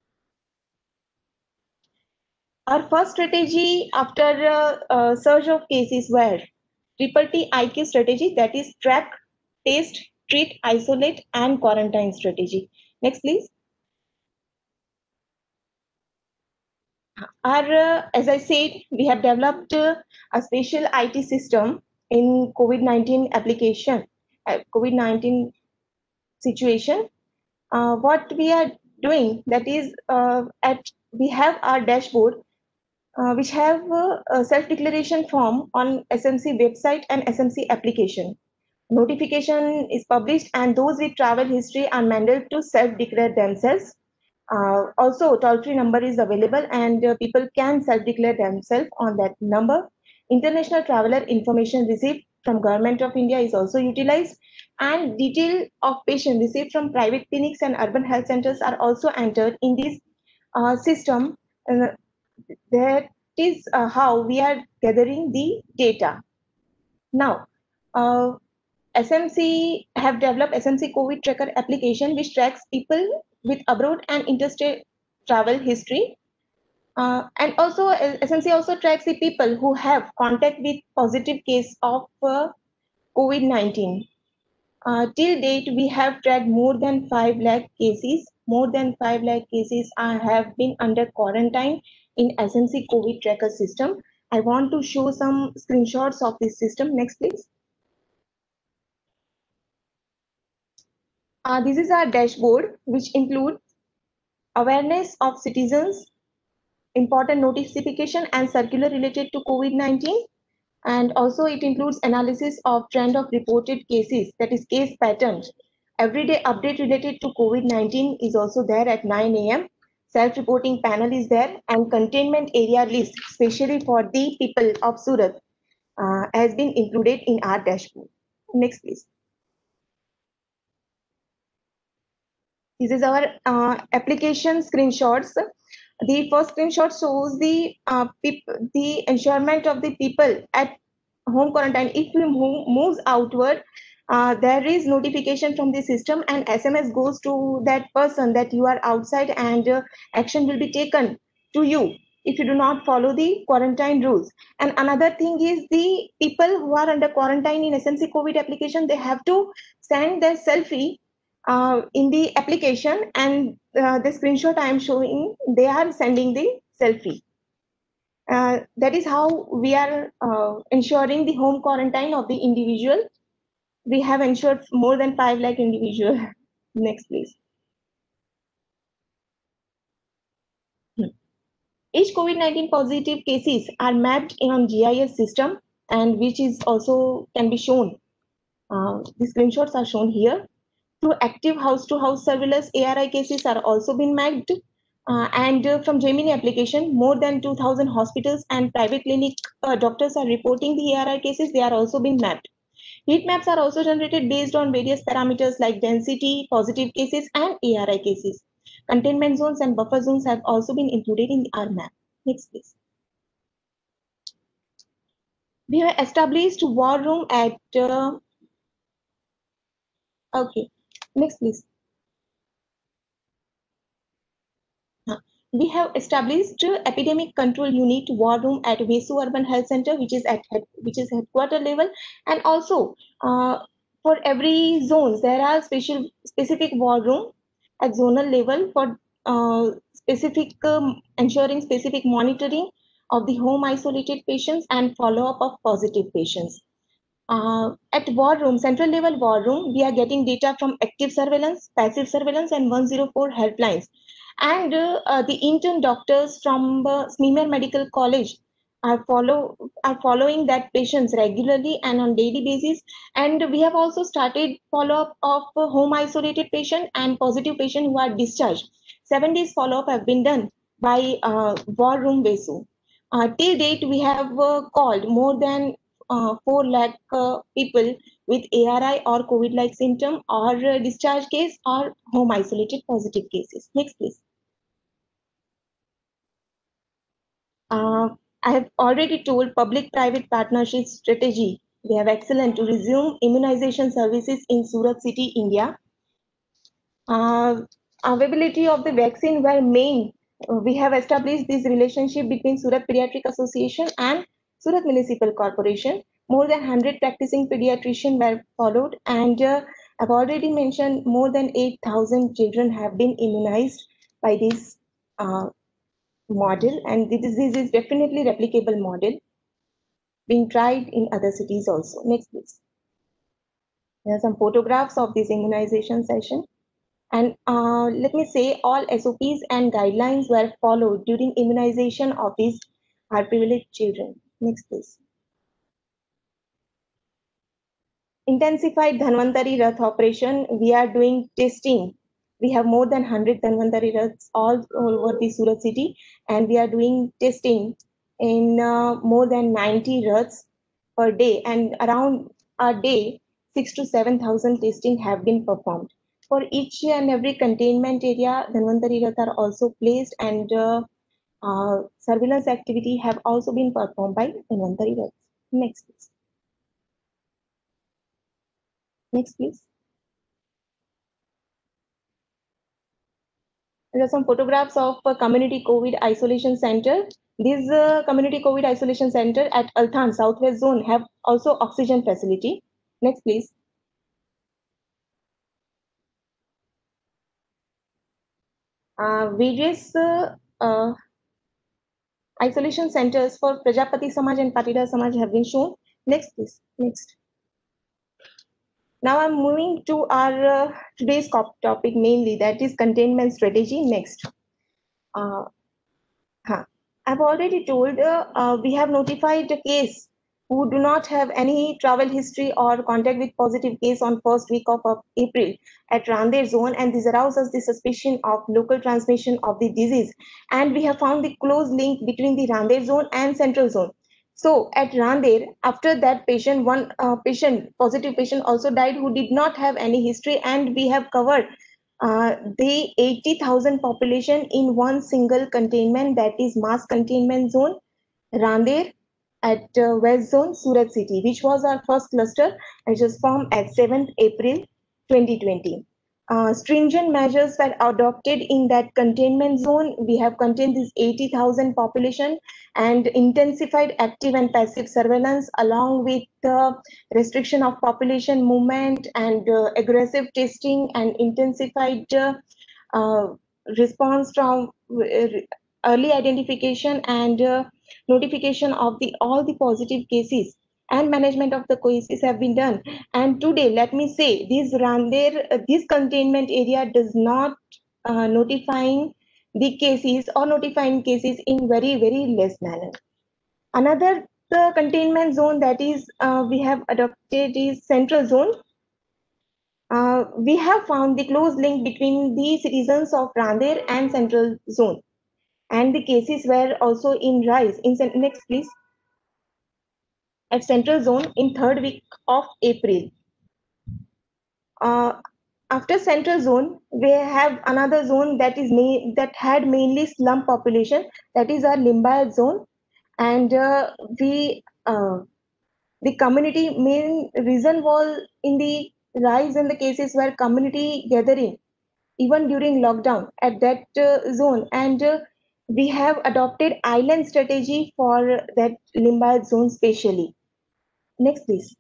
Our first strategy after surge of cases were triple T IQ strategy, that is track, test, treat, isolate, and quarantine strategy. Next, please. As I said, we have developed a special IT system in COVID-19 application, COVID-19 situation. What we are doing, that is, we have our dashboard, which have a self-declaration form on SMC website and SMC application. Notification is published, and those with travel history are mandated to self-declare themselves. Also, toll-free number is available, and people can self-declare themselves on that number. International traveler information received from Government of India is also utilized, and detail of patient received from private clinics and urban health centers are also entered in this system. That is how we are gathering the data. Now, SMC have developed SMC COVID Tracker application, which tracks people with abroad and interstate travel history. And also, SMC also tracks the people who have contact with positive case of COVID-19. Till date, we have tracked more than 5 lakh cases. More than 5 lakh cases have been under quarantine in SMC COVID Tracker system. I want to show some screenshots of this system. Next, please. This is our dashboard, which includes awareness of citizens, important notification and circular related to COVID-19. And also it includes analysis of trend of reported cases, that is case pattern. Everyday update related to COVID-19 is also there at 9 a.m. Self-reporting panel is there, and containment area list, especially for the people of Surat, has been included in our dashboard. Next, please. This is our application screenshots. The first screenshot shows the ensurement of the people at home quarantine. If we moves outward, there is notification from the system, and SMS goes to that person that you are outside, and action will be taken to you if you do not follow the quarantine rules. And another thing is, the people who are under quarantine in SMC COVID application, they have to send their selfie in the application, and the screenshot I am showing, they are sending the selfie. That is how we are ensuring the home quarantine of the individual. We have ensured more than 5 lakh individual. Next, please. Each COVID-19 positive cases are mapped on GIS system, and which is also can be shown. The screenshots are shown here. Through active house-to-house surveillance, ARI cases are also been mapped. And from Gemini application, more than 2,000 hospitals and private clinic doctors are reporting the ARI cases. They are also being mapped. Heat maps are also generated based on various parameters like density, positive cases, and ARI cases. Containment zones and buffer zones have also been included in our map. Next, please. We have established war room at. Okay, next, please. We have established epidemic control unit war room at Vesu Urban Health Center, which is headquarter level, and also for every zones there are specific war room at zonal level for specific ensuring specific monitoring of the home isolated patients and follow up of positive patients. At war room, central level war room, we are getting data from active surveillance, passive surveillance, and 104 helplines. And the intern doctors from Smemer Medical College are following that patients regularly and on daily basis. And we have also started follow-up of home isolated patient and positive patient who are discharged. 7 days follow-up have been done by war room Vesu. Till date, we have called more than 4 lakh people with ARI or COVID-like symptom or discharge case or home isolated positive cases. Next, please. I have already told public-private partnership strategy. They have excellent to resume immunization services in Surat city, India. Availability of the vaccine were main. We have established this relationship between Surat Pediatric Association and Surat Municipal Corporation. More than 100 practicing pediatricians were followed, and I've already mentioned more than 8,000 children have been immunized by this model, and this is definitely replicable model being tried in other cities also. Next, please. There are some photographs of this immunization session. And let me say all SOPs and guidelines were followed during immunization of these privileged children. Next, please. Intensified Dhanvantari Rath operation. We are doing testing. We have more than 100 Dhanvantari Raths all over the Surat city, and we are doing testing in more than 90 Raths per day, and around a day 6,000 to 7,000 testing have been performed. For each and every containment area, Dhanvantari Rath are also placed, and surveillance activity have also been performed by Dhanvantari Raths. Next, please. Next, please. There are some photographs of a community COVID isolation center. This community COVID isolation center at Althan, Southwest Zone, have also oxygen facility. Next, please. Various isolation centers for Prajapati Samaj and Patidar Samaj have been shown. Next, please. Next. Now I'm moving to our today's topic mainly, that is containment strategy. Next. I've already told we have notified a case who do not have any travel history or contact with positive case on first week of April at Randir zone, and this arouses the suspicion of local transmission of the disease. And we have found the close link between the Randir zone and central zone. So at Randir, after that patient, one positive patient also died who did not have any history, and we have covered the 80,000 population in one single containment, that is mass containment zone, Randir at West Zone, Surat City, which was our first cluster, and it was formed at 7th April 2020. Stringent measures were adopted in that containment zone. We have contained this 80,000 population and intensified active and passive surveillance along with restriction of population movement and aggressive testing and intensified response from early identification and notification of all the positive cases, and management of the cases have been done. And today, let me say, this Randir, this containment area does not notifying the cases or notifying cases in very, very less manner. Another containment zone that is we have adopted is central zone. We have found the close link between the citizens of Randir and central zone, and the cases were also in rise. Next, please. At central zone in third week of April. After central zone, we have another zone that is that had mainly slum population. That is our Limbayat zone, and the community main reason was in the rise in the cases were community gathering even during lockdown at that zone, and we have adopted island strategy for that Limbayat zone specially. Next, please.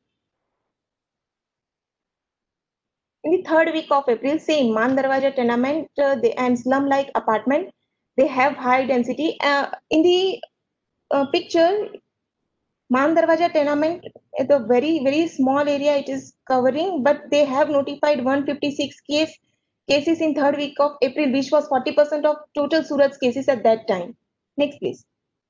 In the third week of April, same Man Darwaja tenement and slum-like apartment, they have high density. In the picture, Man Darwaja tenement is a very, very small area it is covering, but they have notified 156 cases in third week of April, which was 40% of total Surat's cases at that time. Next, please.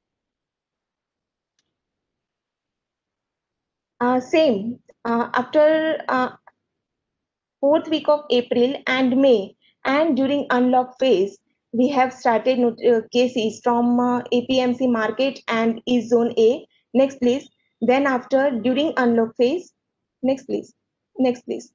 Same. After fourth week of April and May, and during unlock phase, we have started cases from APMC market and East Zone A. Next, please. Then after, during unlock phase, next, please. Next, please.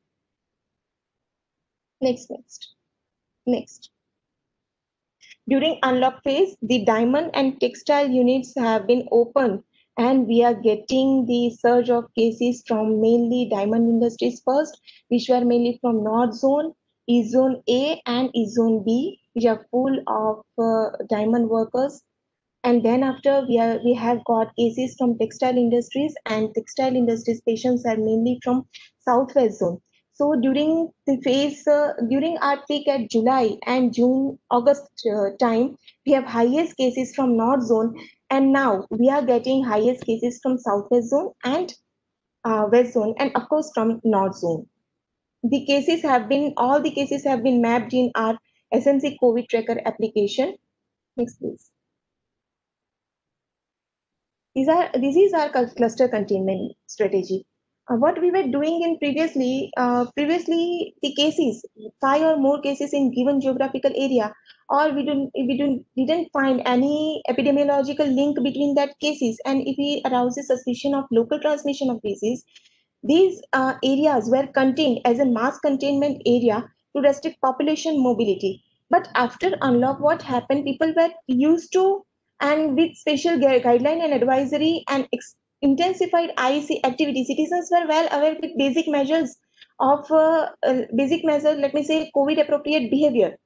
Next. During unlock phase, the diamond and textile units have been opened, and we are getting the surge of cases from mainly diamond industries first, which were mainly from North Zone, East Zone A and East Zone B, which are full of diamond workers. And then after, we have got cases from textile industries, and textile industries patients are mainly from Southwest Zone. So during the phase, during our peak at July and June, August time, we have highest cases from North Zone, and now we are getting highest cases from Southwest Zone and West Zone, and of course from North Zone. All the cases have been mapped in our SMC COVID tracker application. Next, please. This is our cluster containment strategy. What we were doing in previously the cases, 5 or more cases in given geographical area, or we didn't find any epidemiological link between that cases, and if we arouse a suspicion of local transmission of cases, these areas were contained as a mass containment area to restrict population mobility. But after unlock, what happened? People were used to, and with special guideline and advisory and intensified IEC activity, citizens were well aware with basic measures of let me say, COVID appropriate behavior.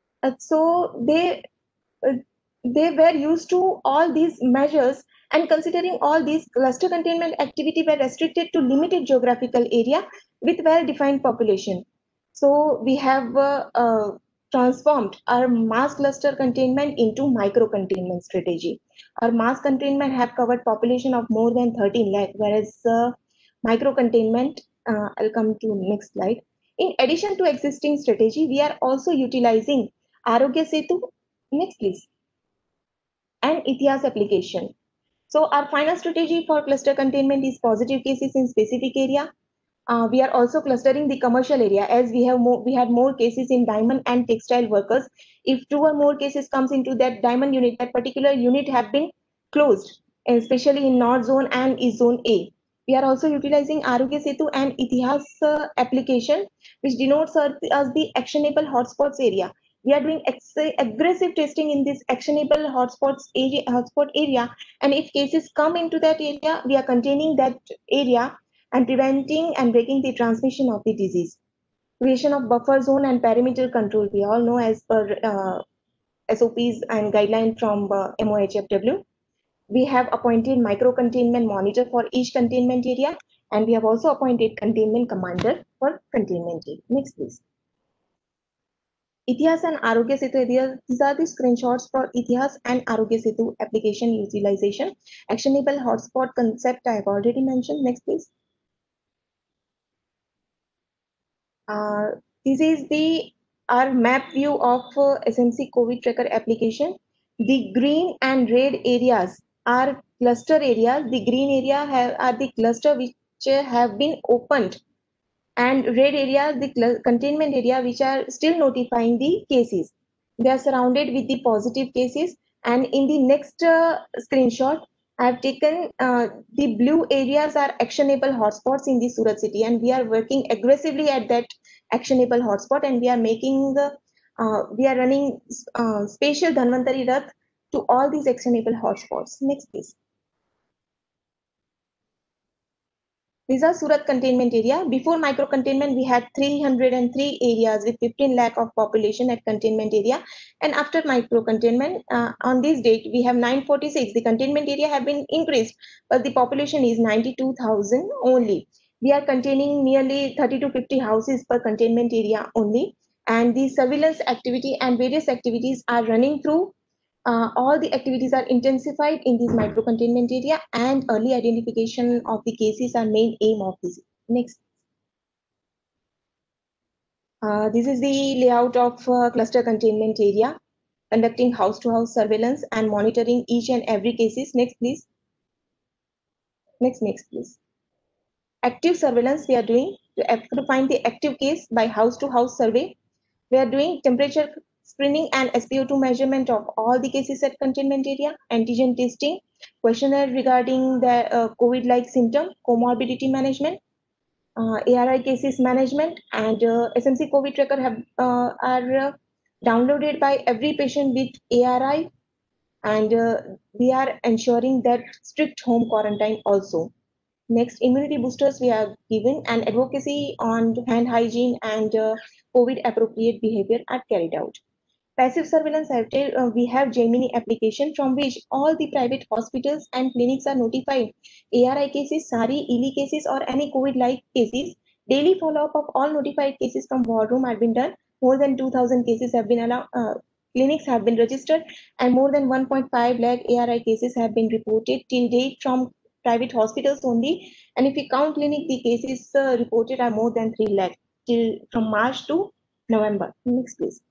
So they were used to all these measures, and considering all these, cluster containment activity were restricted to limited geographical area with well-defined population. So we have transformed our mass cluster containment into micro containment strategy. Our mass containment have covered population of more than 13 lakh, whereas micro containment, I'll come to next slide. In addition to existing strategy, we are also utilizing Arogya Setu. Next, please. And Itihas application. So our final strategy for cluster containment is positive cases in specific area. We are also clustering the commercial area, as we had more cases in diamond and textile workers. If 2 or more cases comes into that diamond unit, that particular unit have been closed, especially in North Zone and East Zone A. We are also utilizing Arogya Setu and Itihas application, which denotes us the actionable hotspots area. We are doing aggressive testing in this actionable hotspot area, and if cases come into that area, we are containing that area and preventing and breaking the transmission of the disease. Creation of buffer zone and perimeter control. We all know, as per SOPs and guidelines from MOHFW. We have appointed micro containment monitor for each containment area, and we have also appointed containment commander for containment area. Next, please. Itihas and Arogya Setu, these are the screenshots for Itihas and Arogya Setu application utilization. Actionable hotspot concept I have already mentioned. Next, please. This is the our map view of SMC COVID tracker application. The green and red areas are cluster areas. The green area are the cluster which have been opened, and red areas the containment area which are still notifying the cases. They are surrounded with the positive cases. And in the next screenshot, I have taken the blue areas are actionable hotspots in the Surat city, and we are working aggressively at that actionable hotspot, and we are making we are running spatial Dhanvantari Rath to all these actionable hotspots. Next, please. These are Surat containment area. Before micro containment, we had 303 areas with 15 lakh of population at containment area. And after micro containment, on this date, we have 946. The containment area have been increased, but the population is 92,000 only. We are containing nearly 30 to 50 houses per containment area only. And the surveillance activity and various activities are running through. All the activities are intensified in this micro containment area, and early identification of the cases are main aim of this. Next. This is the layout of cluster containment area, conducting house-to-house surveillance and monitoring each and every cases. Next, please. Next, please. Active surveillance we are doing to find the active case by house-to-house survey. We are doing temperature screening and SpO2 measurement of all the cases at containment area, antigen testing, questionnaire regarding the COVID-like symptom, comorbidity management, ARI cases management, and SMC COVID tracker are downloaded by every patient with ARI, and we are ensuring that strict home quarantine also. Next, immunity boosters we are given, and advocacy on hand hygiene and COVID appropriate behavior are carried out. Passive surveillance, we have Gemini application from which all the private hospitals and clinics are notified. ARI cases, SARI, ELI cases, or any COVID-like cases. Daily follow-up of all notified cases from war room have been done. More than 2,000 cases have been allowed. Clinics have been registered, and more than 1.5 lakh ARI cases have been reported till date from private hospitals only. And if we count clinic, the cases reported are more than 3 lakh till from March to November. Next, please.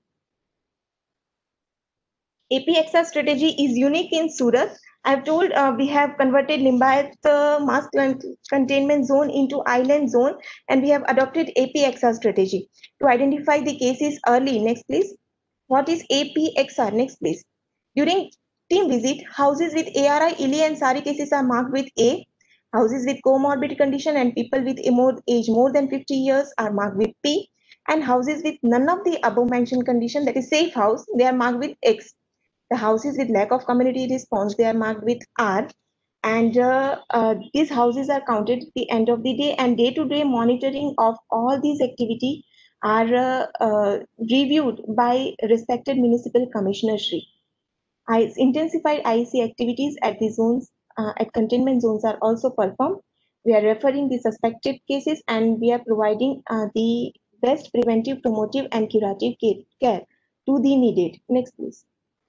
APXR strategy is unique in Surat. I've told we have converted Limbayat mass containment zone into island zone, and we have adopted APXR strategy to identify the cases early. Next, please. What is APXR? Next, please. During team visit, houses with ARI, ELI, and SARI cases are marked with A. Houses with comorbid condition and people with age more than 50 years are marked with P. And houses with none of the above mentioned condition, that is safe house, they are marked with X. The houses with lack of community response, they are marked with R. And these houses are counted at the end of the day, and day-to-day monitoring of all these activity are reviewed by respected municipal commissionership. Intensified IEC activities at the zones, at containment zones are also performed. We are referring the suspected cases, and we are providing the best preventive, promotive, and curative care to the needed. Next, please.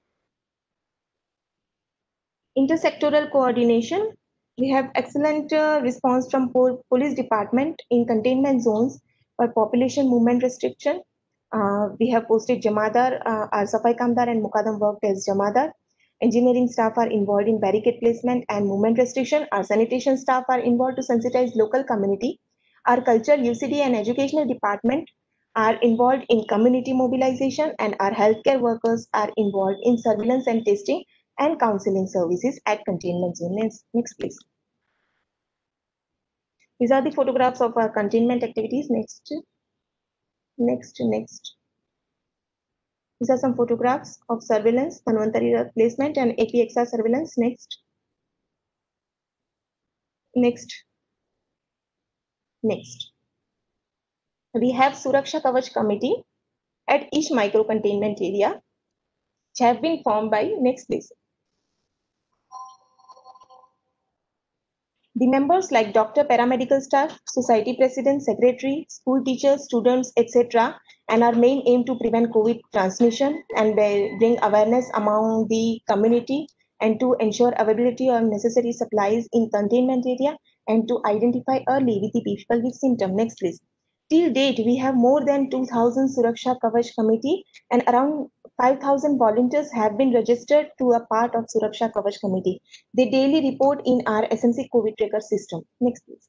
Intersectoral coordination. We have excellent response from police department in containment zones for population movement restriction. We have posted Jamadar, our Safai Kamdar and Mukadam worked as Jamadar. Engineering staff are involved in barricade placement and movement restriction. Our sanitation staff are involved to sensitize local community. Our culture, UCD and educational department are involved in community mobilization, and our healthcare workers are involved in surveillance and testing and counseling services at containment zone. Next, please. These are the photographs of our containment activities. Next. These are some photographs of surveillance, Dhanvantari Rath placement, and APXR surveillance. Next. We have Suraksha Kavach committee at each micro containment area, which have been formed by, next please. The members like doctor, paramedical staff, society president, secretary, school teachers, students, etc. And our main aim to prevent COVID transmission and bring awareness among the community, and to ensure availability of necessary supplies in containment area, and to identify early with the people with symptom. Next, please. till date, we have more than 2,000 Suraksha Kavach committee and around 5,000 volunteers have been registered to a part of Suraksha Kavach committee. They daily report in our SMC COVID tracker system. Next, please.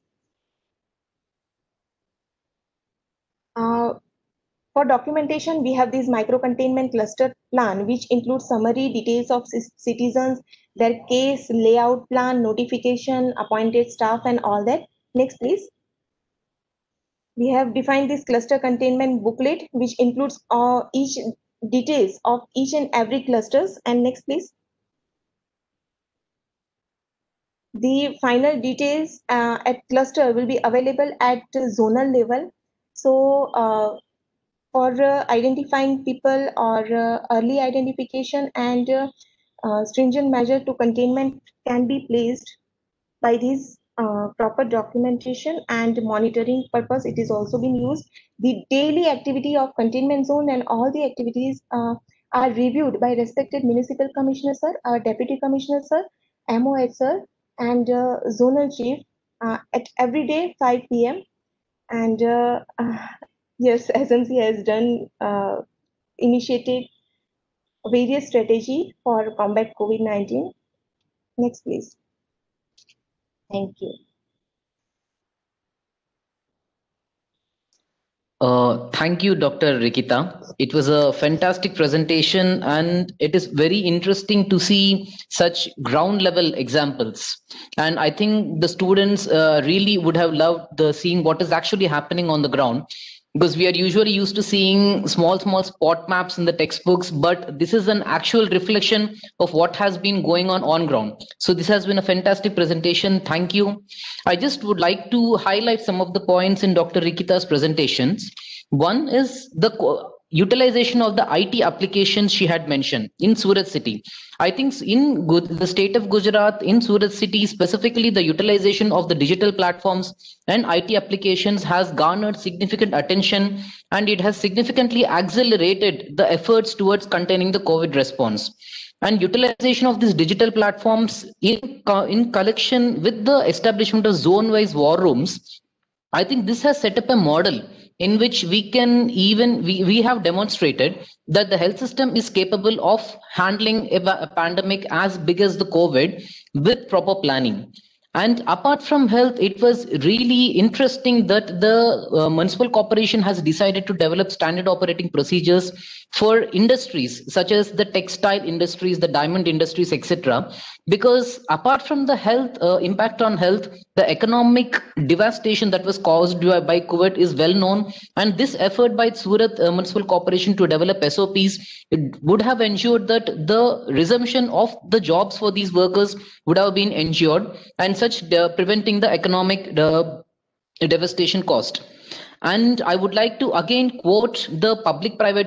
For documentation, we have this micro-containment cluster plan, which includes summary details of citizens, their case, layout plan, notification, appointed staff, and all that. Next, please. We have defined this cluster containment booklet, which includes each details of each and every clusters. And next, please. The final details at cluster will be available at zonal level. So for identifying people or early identification and stringent measure to containment can be placed by these proper documentation and monitoring purpose. It is also been used. The daily activity of containment zone and all the activities are reviewed by respected municipal commissioner sir, deputy commissioner sir, MOH sir, and zonal chief at every day 5 p.m. And yes, SMC has done initiated various strategy for combat COVID-19. Next, please. Thank you. Thank you, Dr. Rikita. It was a fantastic presentation, and it is very interesting to see such ground level examples. And I think the students really would have loved seeing what is actually happening on the ground, because we are usually used to seeing small spot maps in the textbooks, but this is an actual reflection of what has been going on ground. So this has been a fantastic presentation. Thank you. I just would like to highlight some of the points in Dr. Rikita's presentations. One is the utilization of the IT applications she had mentioned in Surat city. I think in the state of Gujarat, in Surat city specifically, the utilization of the digital platforms and IT applications has garnered significant attention, and it has significantly accelerated the efforts towards containing the COVID response. And utilization of these digital platforms in connection with the establishment of zone-wise war rooms, I think this has set up a model in which we have demonstrated that the health system is capable of handling a pandemic as big as the COVID with proper planning. And apart from health, it was really interesting that the municipal corporation has decided to develop standard operating procedures for industries such as the textile industries, the diamond industries, etc. Because apart from the health impact on health, the economic devastation that was caused by COVID is well known. And this effort by Surat Municipal Corporation to develop SOPs would have ensured that the resumption of the jobs for these workers would have been ensured, and such preventing the economic devastation cost. And I would like to again quote the public-private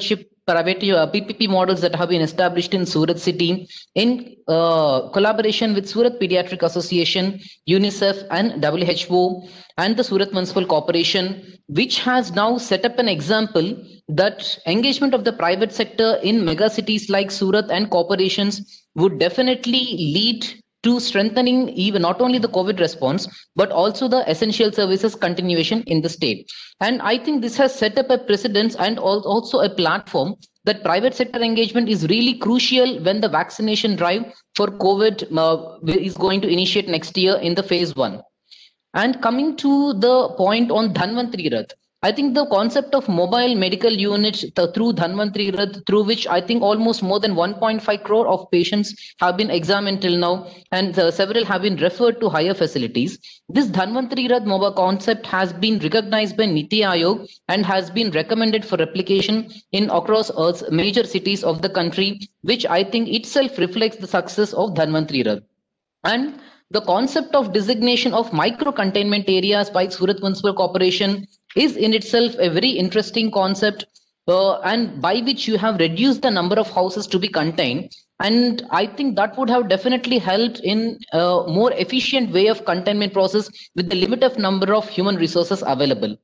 PPP models that have been established in Surat city in collaboration with Surat Pediatric Association, UNICEF and WHO and the Surat Municipal Corporation, which has now set up an example that engagement of the private sector in mega cities like Surat and corporations would definitely lead to strengthening even not only the COVID response, but also the essential services continuation in the state. And I think this has set up a precedence and also a platform that private sector engagement is really crucial when the vaccination drive for COVID is going to initiate next year in the phase 1. And coming to the point on Dhanvantri Rath, I think the concept of mobile medical units through Dhanvantri Rath, through which I think almost more than 1.5 crore of patients have been examined till now, and several have been referred to higher facilities. This Dhanvantri Rath mobile concept has been recognized by Niti Aayog and has been recommended for replication in across major cities of the country, which I think itself reflects the success of Dhanvantri Rath. And the concept of designation of micro containment areas by Surat Municipal Corporation is in itself a very interesting concept, and by which you have reduced the number of houses to be contained. And I think that would have definitely helped in a more efficient way of containment process with the limit of number of human resources available.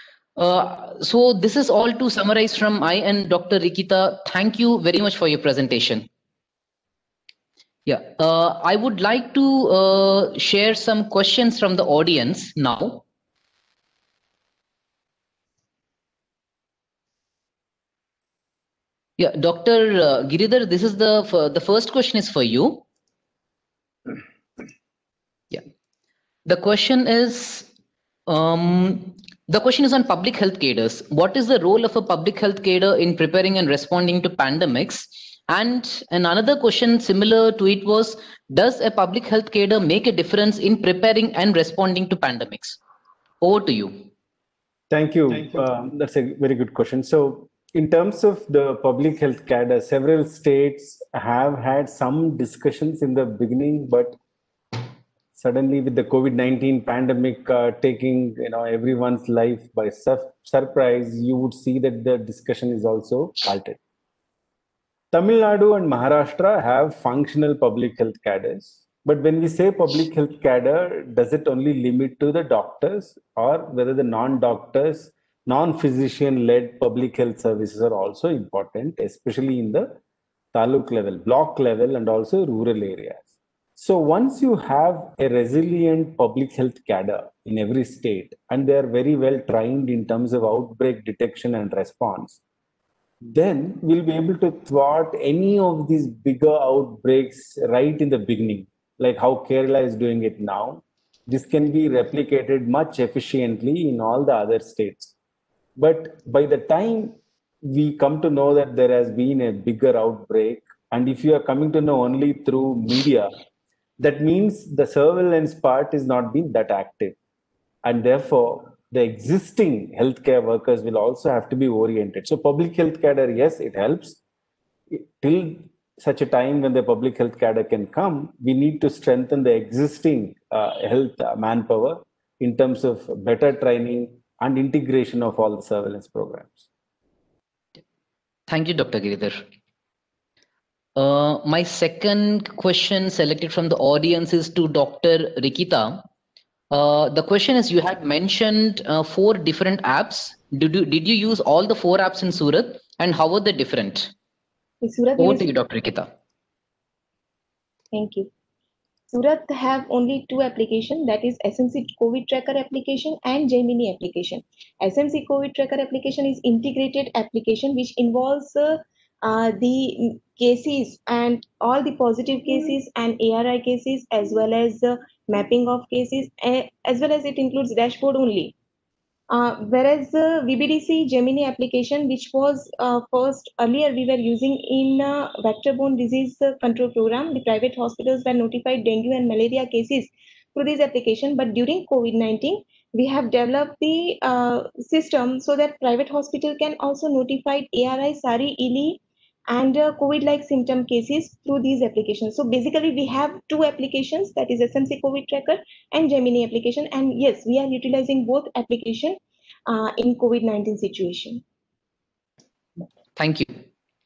So this is all to summarize from I and Dr. Rikita. Thank you very much for your presentation. Yeah, I would like to share some questions from the audience now. Yeah, Dr. Giridhar, this is the first question is for you. Yeah, the question is on public health cadres. What is the role of a public health cadre in preparing and responding to pandemics? And another question similar to it was, does a public health cadre make a difference in preparing and responding to pandemics? Over to you. Thank you. That's a very good question. So, in terms of the public health cadre, several states have had some discussions in the beginning, but suddenly with the COVID-19 pandemic taking everyone's life by surprise, you would see that the discussion is also halted. Tamil Nadu and Maharashtra have functional public health cadres. But when we say public health cadre, does it only limit to the doctors, or whether the non-doctors, non-physician-led public health services are also important, especially in the taluk level, block level, and also rural areas. So once you have a resilient public health cadre in every state, and they are very well trained in terms of outbreak detection and response, then we'll be able to thwart any of these bigger outbreaks right in the beginning, like how Kerala is doing it now. This can be replicated much efficiently in all the other states. But by the time we come to know that there has been a bigger outbreak, and if you are coming to know only through media, that means the surveillance part is not being that active. And therefore, the existing healthcare workers will also have to be oriented. So public health cadre, yes, it helps. Till such a time when the public health cadre can come, we need to strengthen the existing health manpower in terms of better training and integration of all the surveillance programs. Thank you, Dr. Giridhar. My second question selected from the audience is to Dr. Rikita. The question is, you had mentioned 4 different apps. Did you use all the 4 apps in Surat, and how were they different? Over to you, Dr. Rikita. Thank you. Surat have only 2 applications, that is SMC COVID Tracker application and Gemini application. SMC COVID Tracker application is integrated application which involves the cases and all the positive cases and ARI cases, as well as mapping of cases, as well as it includes dashboard only. Whereas the VBDC Gemini application, which was first earlier we were using in vector-borne disease control program, the private hospitals were notified dengue and malaria cases through this application. But during COVID-19, we have developed the system so that private hospital can also notify ARI, SARI, ELI, and COVID-like symptom cases through these applications. So basically, we have 2 applications, that is SMC COVID Tracker and Gemini application. And yes, we are utilizing both applications in COVID-19 situation. Thank you.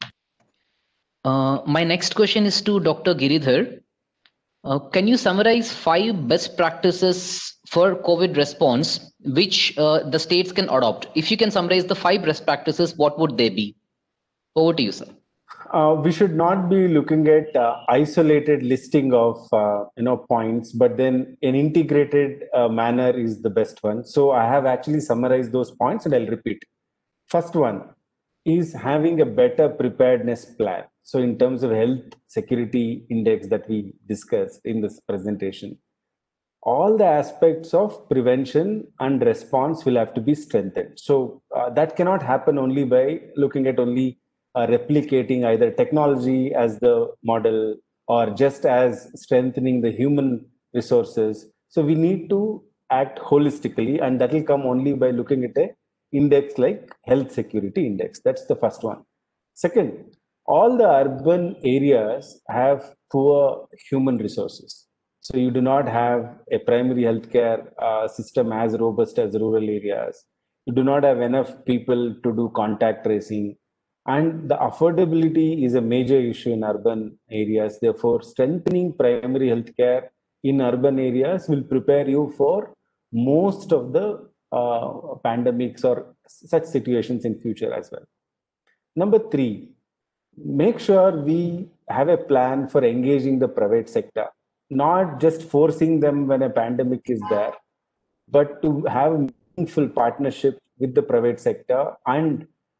My next question is to Dr. Giridhar. Can you summarize 5 best practices for COVID response, which the states can adopt? If you can summarize the 5 best practices, what would they be? Over to you, sir. We should not be looking at isolated listing of points, but then an integrated manner is the best one. So I have actually summarized those points and I'll repeat. First one is having a better preparedness plan. So in terms of health security index that we discussed in this presentation, all the aspects of prevention and response will have to be strengthened. So that cannot happen only by looking at only replicating either technology as the model or just as strengthening the human resources. So we need to act holistically, and that will come only by looking at an index like health security index. That's the first one. Second, all the urban areas have poor human resources. So you do not have a primary healthcare system as robust as rural areas. You do not have enough people to do contact tracing. And the affordability is a major issue in urban areas. Therefore, strengthening primary healthcare in urban areas will prepare you for most of the pandemics or such situations in future as well. Number 3, make sure we have a plan for engaging the private sector, not just forcing them when a pandemic is there, but to have meaningful partnership with the private sector and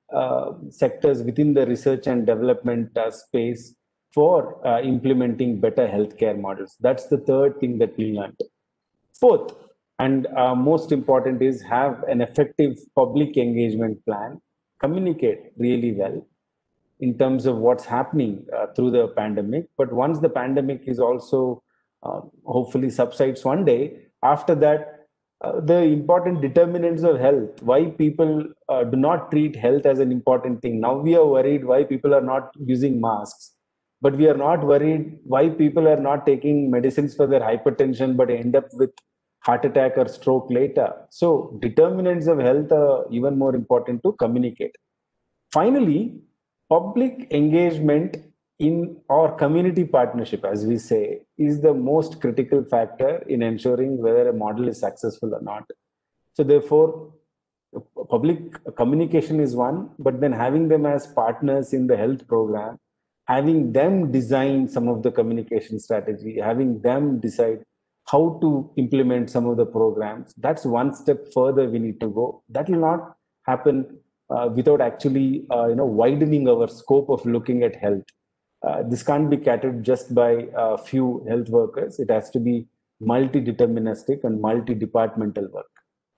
sectors within the research and development space for implementing better healthcare models. That's the third thing that we learned. Fourth, and most important, is have an effective public engagement plan, communicate really well in terms of what's happening through the pandemic. But once the pandemic is also hopefully subsides one day, after that, the important determinants of health, why people do not treat health as an important thing. Now we are worried why people are not using masks, but we are not worried why people are not taking medicines for their hypertension but end up with heart attack or stroke later. So determinants of health are even more important to communicate. Finally, public engagement in or community partnership, as we say, is the most critical factor in ensuring whether a model is successful or not. So therefore, public communication is one, but then having them as partners in the health program, having them design some of the communication strategy, having them decide how to implement some of the programs, that's one step further we need to go. That will not happen without actually widening our scope of looking at health. This can't be catered just by a few health workers. It has to be multi-deterministic and multi-departmental work.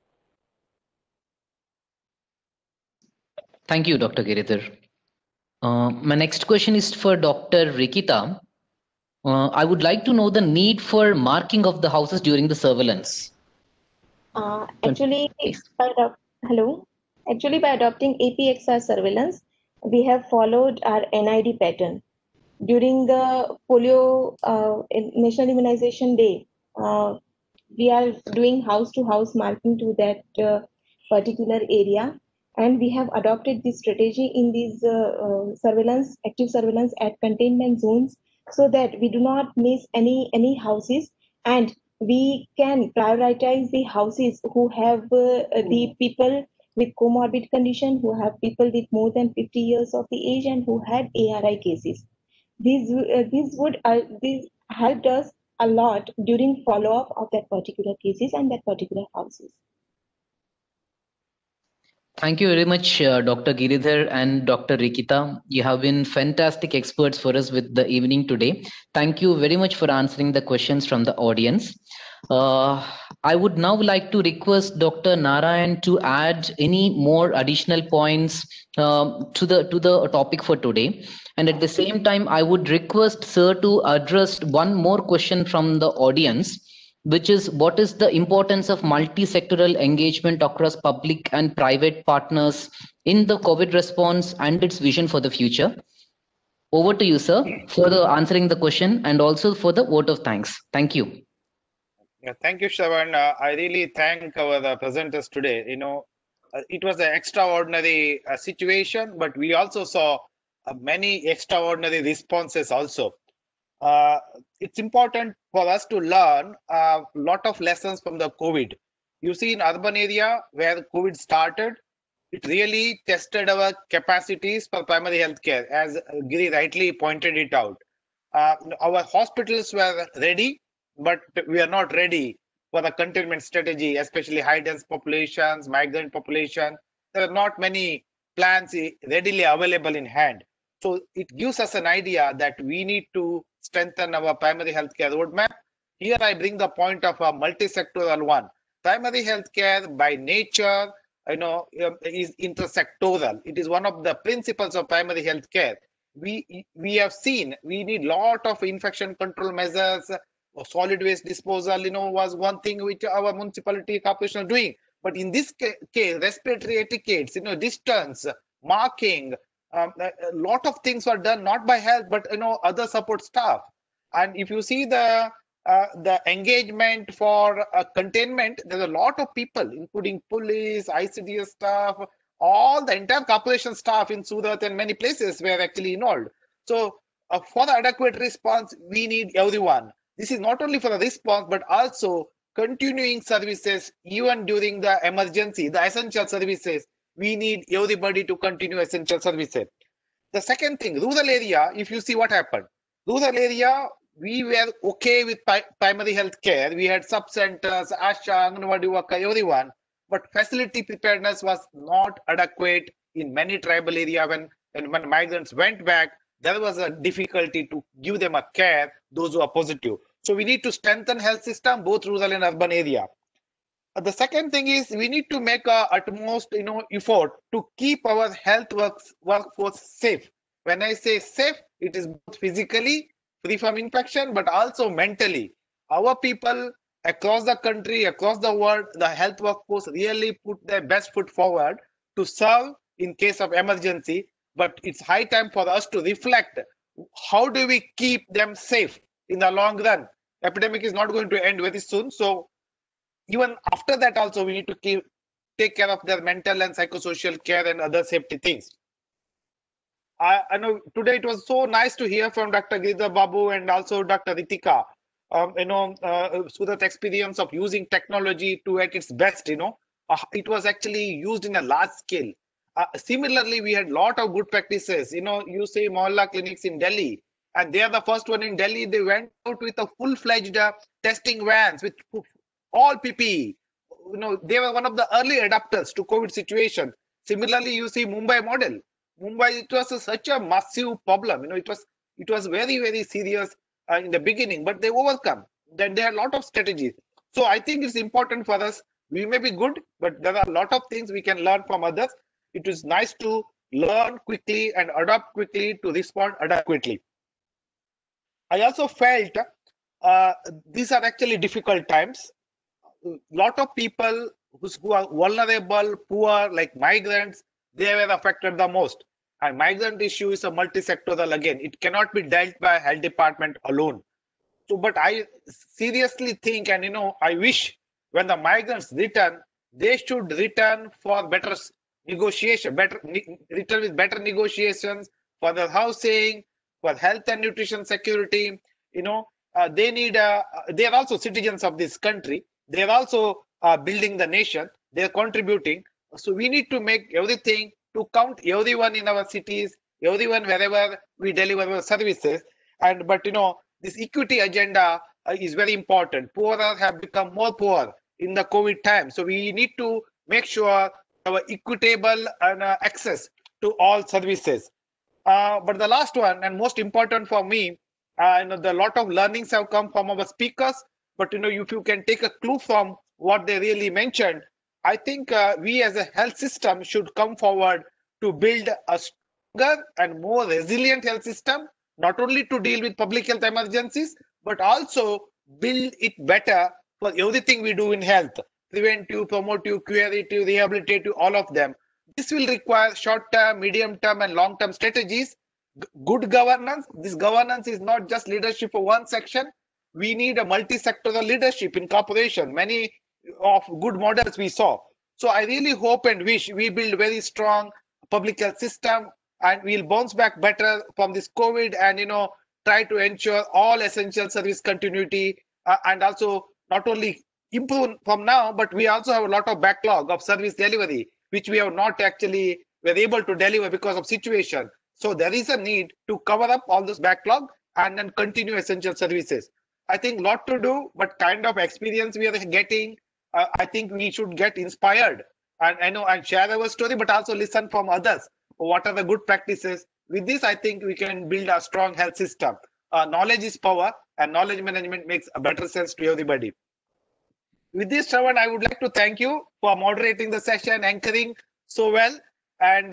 Thank you, Dr. Giridhar. My next question is for Dr. Rikita. I would like to know the need for marking of the houses during the surveillance. Actually, by adopting APXR surveillance, we have followed our NID pattern. During the polio National Immunization Day, we are doing house-to-house marking to that particular area, and we have adopted this strategy in these surveillance, active surveillance at containment zones, so that we do not miss any houses, and we can prioritize the houses who have the people with comorbid condition, who have people with more than 50 years of the age, and who had ARI cases. These helped us a lot during follow-up of that particular cases and that particular houses. Thank you very much, Dr. Giridhar and Dr. Rikita. You have been fantastic experts for us with the evening today. Thank you very much for answering the questions from the audience. I would now like to request Dr. Narayan to add any more additional points to the topic for today. And at the same time, I would request Sir to address one more question from the audience, which is, what is the importance of multi-sectoral engagement across public and private partners in the COVID response and its vision for the future? Over to you, sir, for answering the question and also for the vote of thanks. Thank you. Yeah, thank you, Shravan. I really thank our presenters today. It was an extraordinary situation, but we also saw many extraordinary responses also. It's important for us to learn a lot of lessons from the COVID. You see, in urban area where COVID started, it really tested our capacities for primary healthcare, as Giri rightly pointed it out. Our hospitals were ready, but we are not ready for the containment strategy, especially high dense populations, migrant population. There are not many plans readily available in hand. So it gives us an idea that we need to strengthen our primary healthcare roadmap. Here I bring the point of a multi-sectoral one. Primary healthcare by nature, is intersectoral. It is one of the principles of primary healthcare. We have seen we need lot of infection control measures. Solid waste disposal, was one thing which our municipality corporation are doing. But in this case, respiratory etiquettes, distance, marking, a lot of things were done not by health, but other support staff. And if you see the engagement for containment, there's a lot of people, including police, ICDS staff, all the entire corporation staff in Surat and many places were actually involved. So for the adequate response, we need everyone. This is not only for the response, but also continuing services, even during the emergency, the essential services. We need everybody to continue essential services. The second thing, rural area, if you see what happened, rural area, we were okay with primary health care. We had sub-centers, ASHA, Anganwadi worker, everyone, but facility preparedness was not adequate in many tribal area when migrants went back, there was a difficulty to give them a care, those who are positive. So we need to strengthen health system, both rural and urban area. The second thing is we need to make our utmost effort to keep our health workforce safe. When I say safe, it is both physically free from infection, but also mentally. Our people across the country, across the world, the health workforce really put their best foot forward to serve in case of emergency. But it's high time for us to reflect, how do we keep them safe in the long run? Epidemic is not going to end very soon, so even after that also we need to take care of their mental and psychosocial care and other safety things. I know today it was so nice to hear from Dr. Giridhar Babu and also Dr. Ritika. Surat's experience of using technology to at its best. It was actually used in a large scale. Similarly, we had a lot of good practices. You say Mohalla clinics in Delhi, and they are the first one in Delhi. They went out with a full-fledged testing vans with all PPE. They were one of the early adapters to COVID situation. Similarly, you see Mumbai model. Mumbai, it was such a massive problem. It was very, very serious in the beginning, but they overcome. Then they had a lot of strategies. So I think it's important for us. We may be good, but there are a lot of things we can learn from others. It is nice to learn quickly and adapt quickly to respond adequately. I also felt these are actually difficult times. A lot of people who are vulnerable, poor, like migrants, they were affected the most. And migrant issue is a multi-sectoral again. It cannot be dealt by health department alone. So, but I seriously think, and I wish when the migrants return, they should return for better negotiation, return with better negotiations for their housing, for health and nutrition security. They need. They are also citizens of this country. They are also building the nation. They are contributing. So we need to make everything to count everyone in our cities, everyone wherever we deliver our services. But this equity agenda is very important. Poorer have become more poor in the COVID time. So we need to make sure our equitable and access to all services. But the last one and most important for me, the lot of learnings have come from our speakers. But if you can take a clue from what they really mentioned, I think we as a health system should come forward to build a stronger and more resilient health system, not only to deal with public health emergencies, but also build it better for everything we do in health, preventive, promotive, curative, rehabilitative, all of them. This will require short-term, medium-term, and long-term strategies. Good governance. This governance is not just leadership for one section. We need a multi-sectoral leadership in corporation. Many of good models we saw. So I really hope and wish we build very strong public health system and we'll bounce back better from this COVID and try to ensure all essential service continuity and also not only improve from now, but we also have a lot of backlog of service delivery, which we have not actually were able to deliver because of situation. So there is a need to cover up all this backlog and then continue essential services. I think a lot to do, but kind of experience we are getting, I think we should get inspired and share our story, but also listen from others. What are the good practices? With this, I think we can build a strong health system. Knowledge is power, and knowledge management makes a better sense to everybody. With this, Shravan, I would like to thank you for moderating the session, anchoring so well. And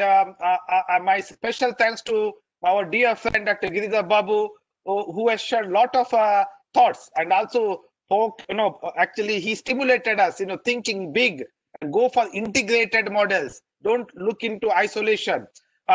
my special thanks to our dear friend, Dr. Giridhar Babu, who has shared a lot of thoughts and also actually he stimulated us, thinking big and go for integrated models. Don't look into isolation.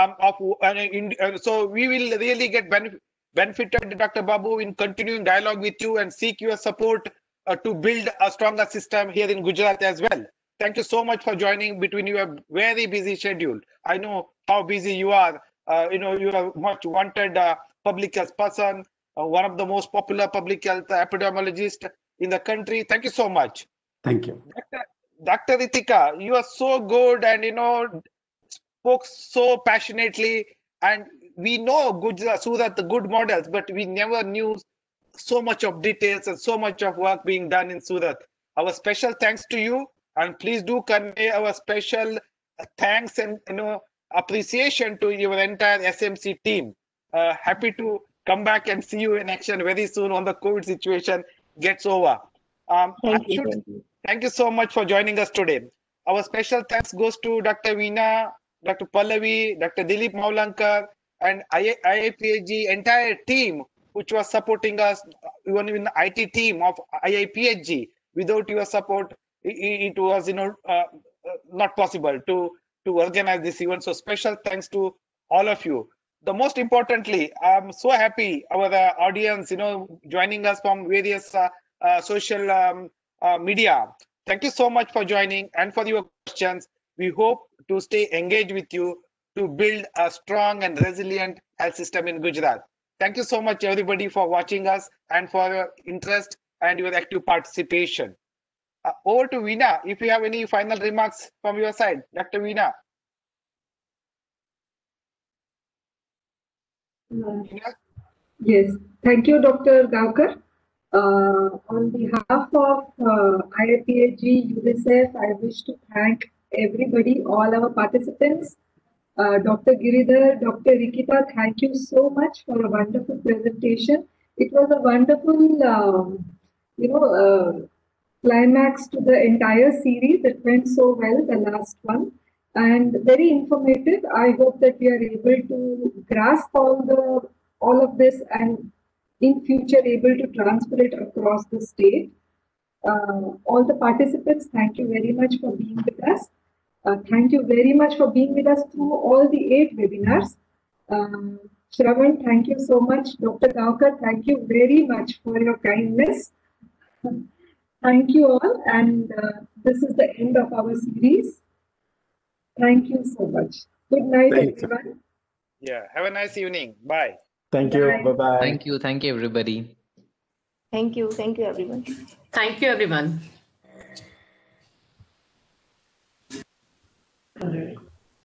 So we will really get benefited, Dr. Babu, in continuing dialogue with you and seek your support to build a stronger system here in Gujarat as well. Thank you so much for joining between your very busy schedule. I know how busy you are. You are much wanted public health person, one of the most popular public health epidemiologists in the country. Thank you so much. Thank you. Dr. Ritika, you are so good and spoke so passionately. And we know Gujarat, Surat, the good models, but we never knew so much of details and so much of work being done in Surat. Our special thanks to you, and please do convey our special thanks and appreciation to your entire SMC team. Happy to come back and see you in action very soon when the COVID situation gets over. Thank you. Thank you so much for joining us today. Our special thanks goes to Dr. Veena, Dr. Pallavi, Dr. Dilip Maulankar, and IIPHG entire team, which was supporting us, even in the IT team of IIPHG. Without your support, it was not possible to organize this event. So special thanks to all of you. The most importantly, I'm so happy our audience, joining us from various social media. Thank you so much for joining and for your questions. We hope to stay engaged with you to build a strong and resilient health system in Gujarat. Thank you so much, everybody, for watching us and for your interest and your active participation. Over to Veena, if you have any final remarks from your side. Dr. Veena. Yes, thank you, Dr. Gaukar. On behalf of IIPHG, UNICEF, I wish to thank everybody, all our participants. Dr. Giridhar, Dr. Rikita, thank you so much for a wonderful presentation. It was a wonderful, climax to the entire series. It went so well, the last one, and very informative. I hope that we are able to grasp all of this and in future able to transfer it across the state. All the participants, thank you very much for being with us. Thank you very much for being with us through all the 8 webinars. Shravan, thank you so much. Dr. Gaukar, thank you very much for your kindness. Thank you all, and this is the end of our series. Thank you so much. Good night, everyone. Yeah, have a nice evening. Bye. Thank you. Bye-bye. Thank you, everybody. Thank you, everyone. Thank you, everyone.